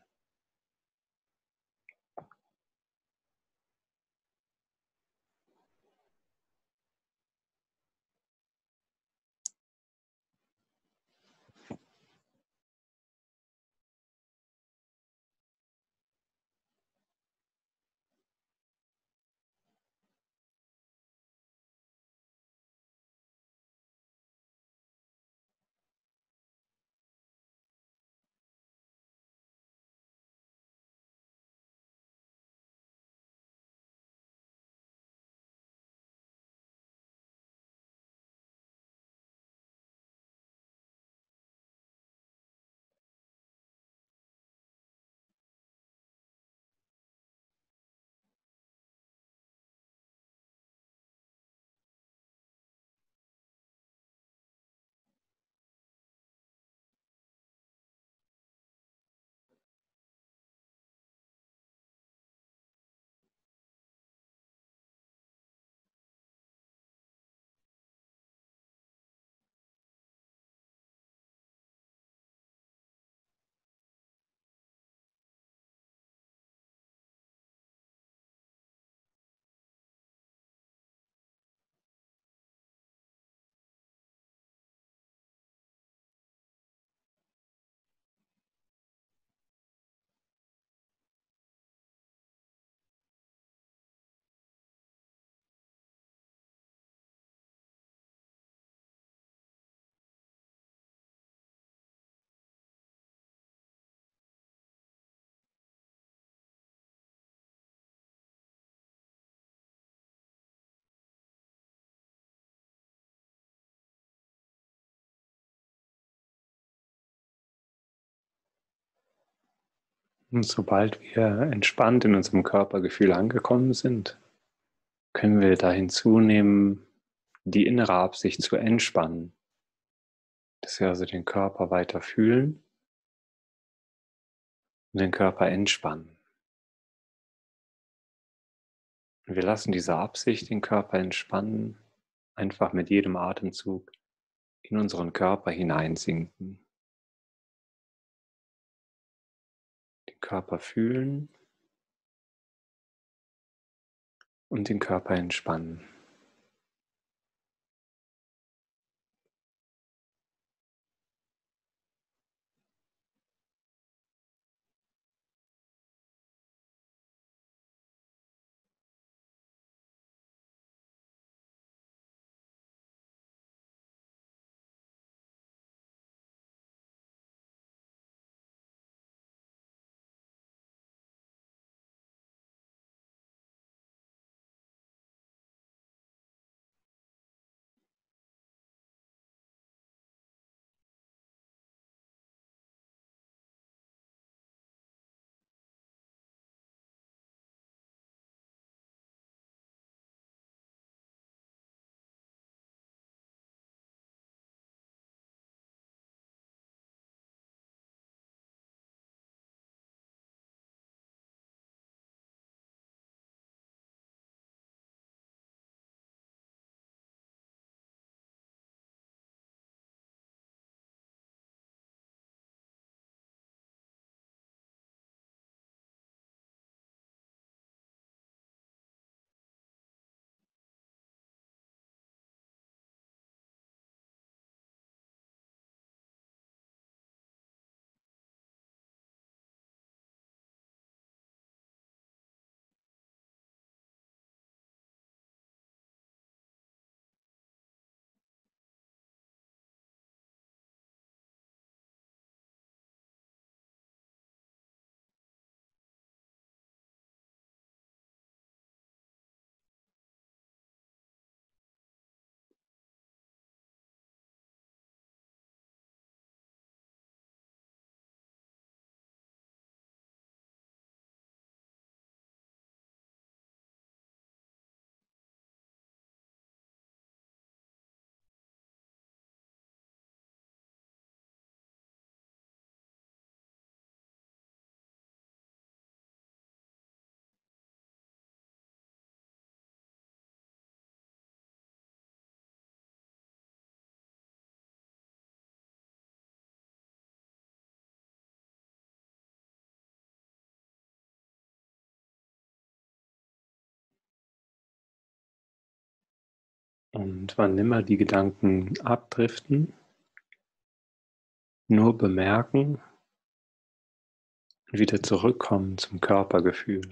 Und sobald wir entspannt in unserem Körpergefühl angekommen sind, können wir da hinzunehmen, die innere Absicht zu entspannen. Dass wir also den Körper weiter fühlen und den Körper entspannen. Und wir lassen diese Absicht, den Körper entspannen, einfach mit jedem Atemzug in unseren Körper hineinsinken. Den Körper fühlen und den Körper entspannen. Und wann immer die Gedanken abdriften, nur bemerken und wieder zurückkommen zum Körpergefühl.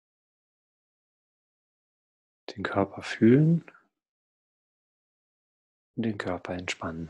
Den Körper fühlen und den Körper entspannen.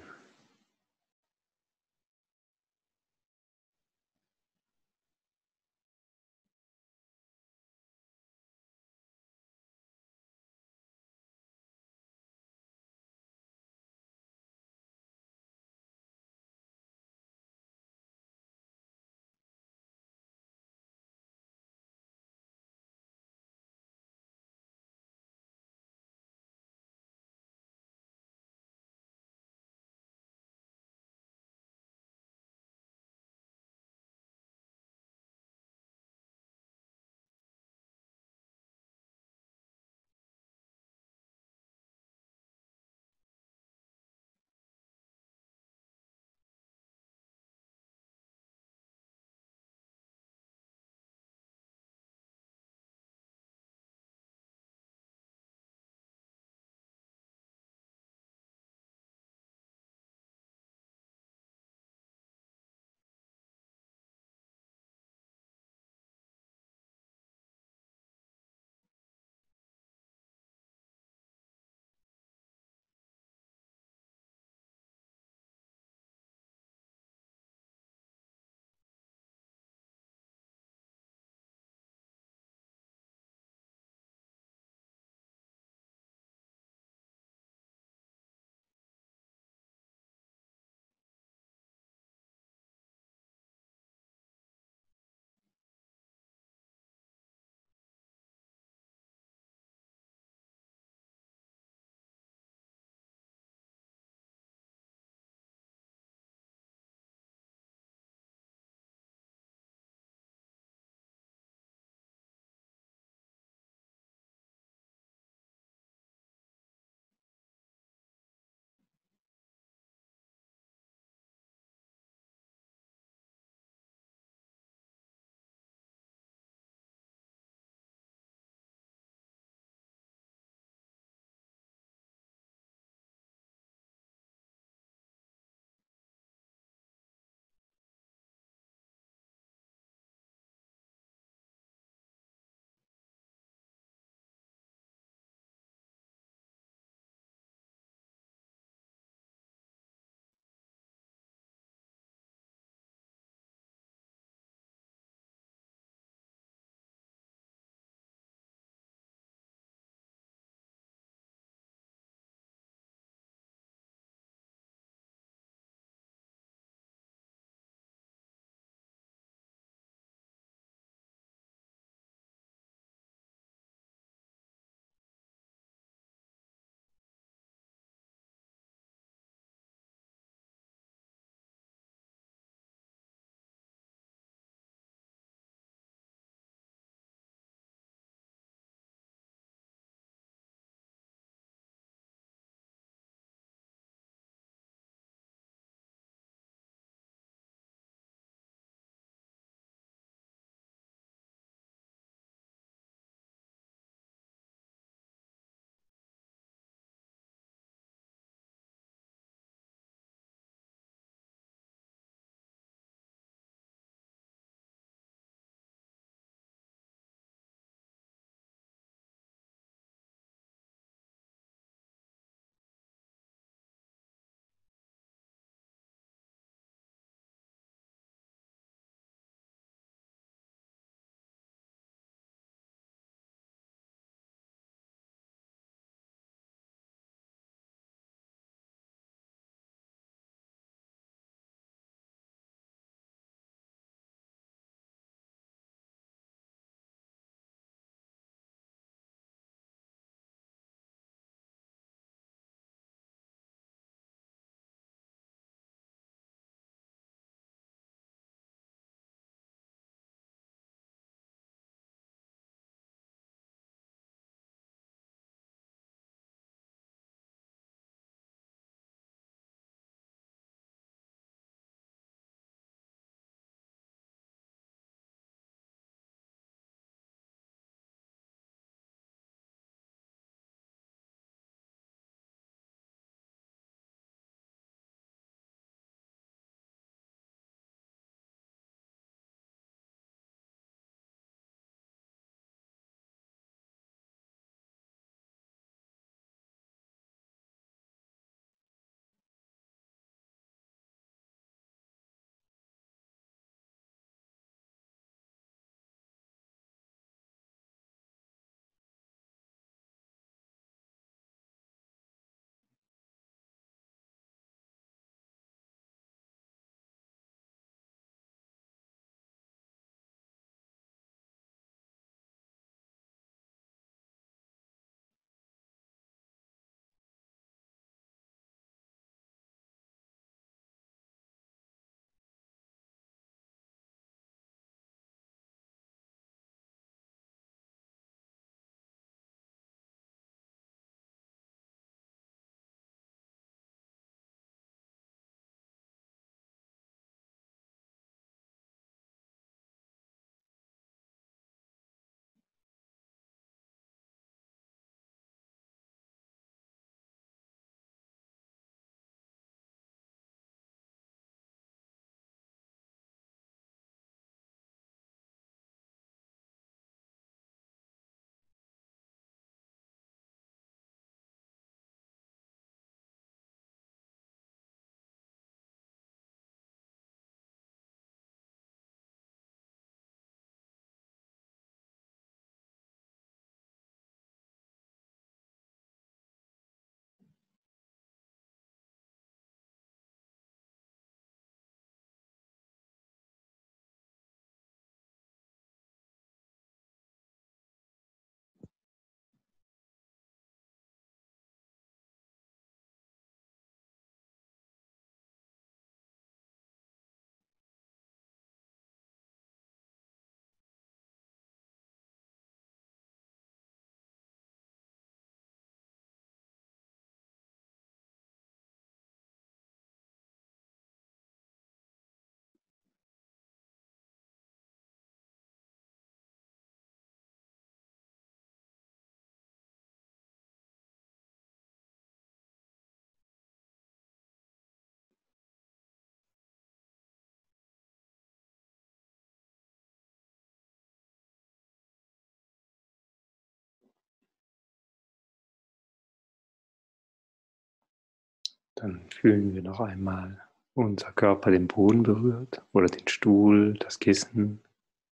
Dann fühlen wir noch einmal, wo unser Körper den Boden berührt oder den Stuhl, das Kissen.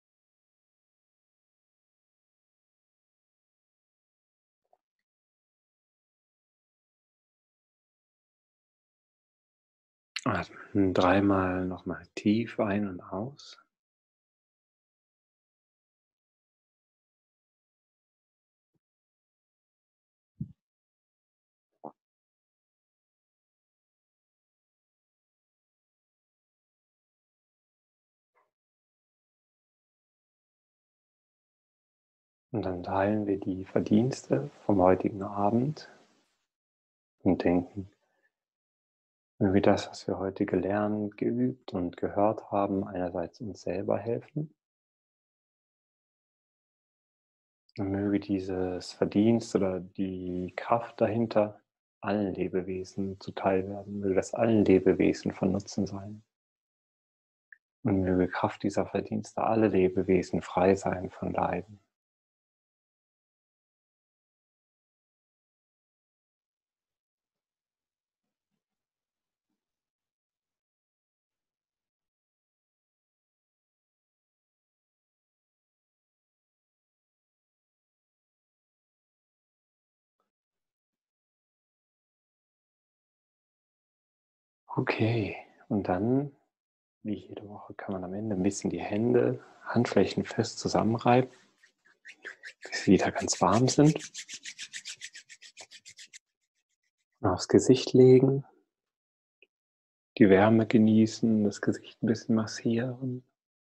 Atmen dreimal nochmal tief ein und aus. Und dann teilen wir die Verdienste vom heutigen Abend und denken, wenn wir das, was wir heute gelernt, geübt und gehört haben, einerseits uns selber helfen, dann möge dieses Verdienst oder die Kraft dahinter allen Lebewesen zuteil werden, möge das allen Lebewesen von Nutzen sein. Und möge Kraft dieser Verdienste alle Lebewesen frei sein von Leiden. Okay, und dann, wie jede Woche, kann man am Ende ein bisschen die Hände, Handflächen fest zusammenreiben, bis sie wieder ganz warm sind. Und aufs Gesicht legen, die Wärme genießen, das Gesicht ein bisschen massieren.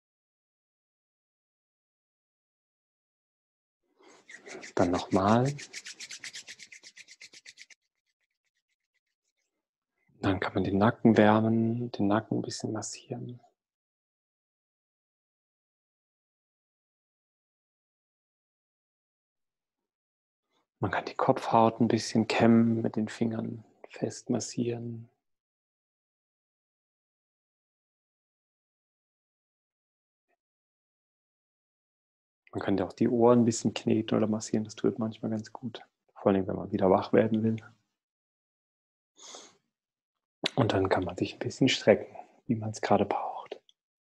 Dann nochmal. Dann kann man den Nacken wärmen, den Nacken ein bisschen massieren. Man kann die Kopfhaut ein bisschen kämmen, mit den Fingern fest massieren. Man kann auch die Ohren ein bisschen kneten oder massieren, das tut manchmal ganz gut. Vor allem, wenn man wieder wach werden will. Und dann kann man sich ein bisschen strecken, wie man es gerade braucht.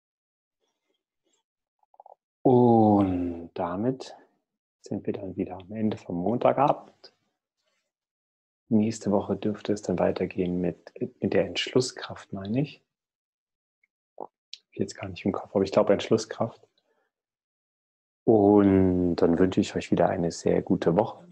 Und damit sind wir dann wieder am Ende vom Montagabend. Nächste Woche dürfte es dann weitergehen mit der Entschlusskraft, meine ich. Jetzt gar nicht im Kopf, aber ich glaube Entschlusskraft. Und dann wünsche ich euch wieder eine sehr gute Woche.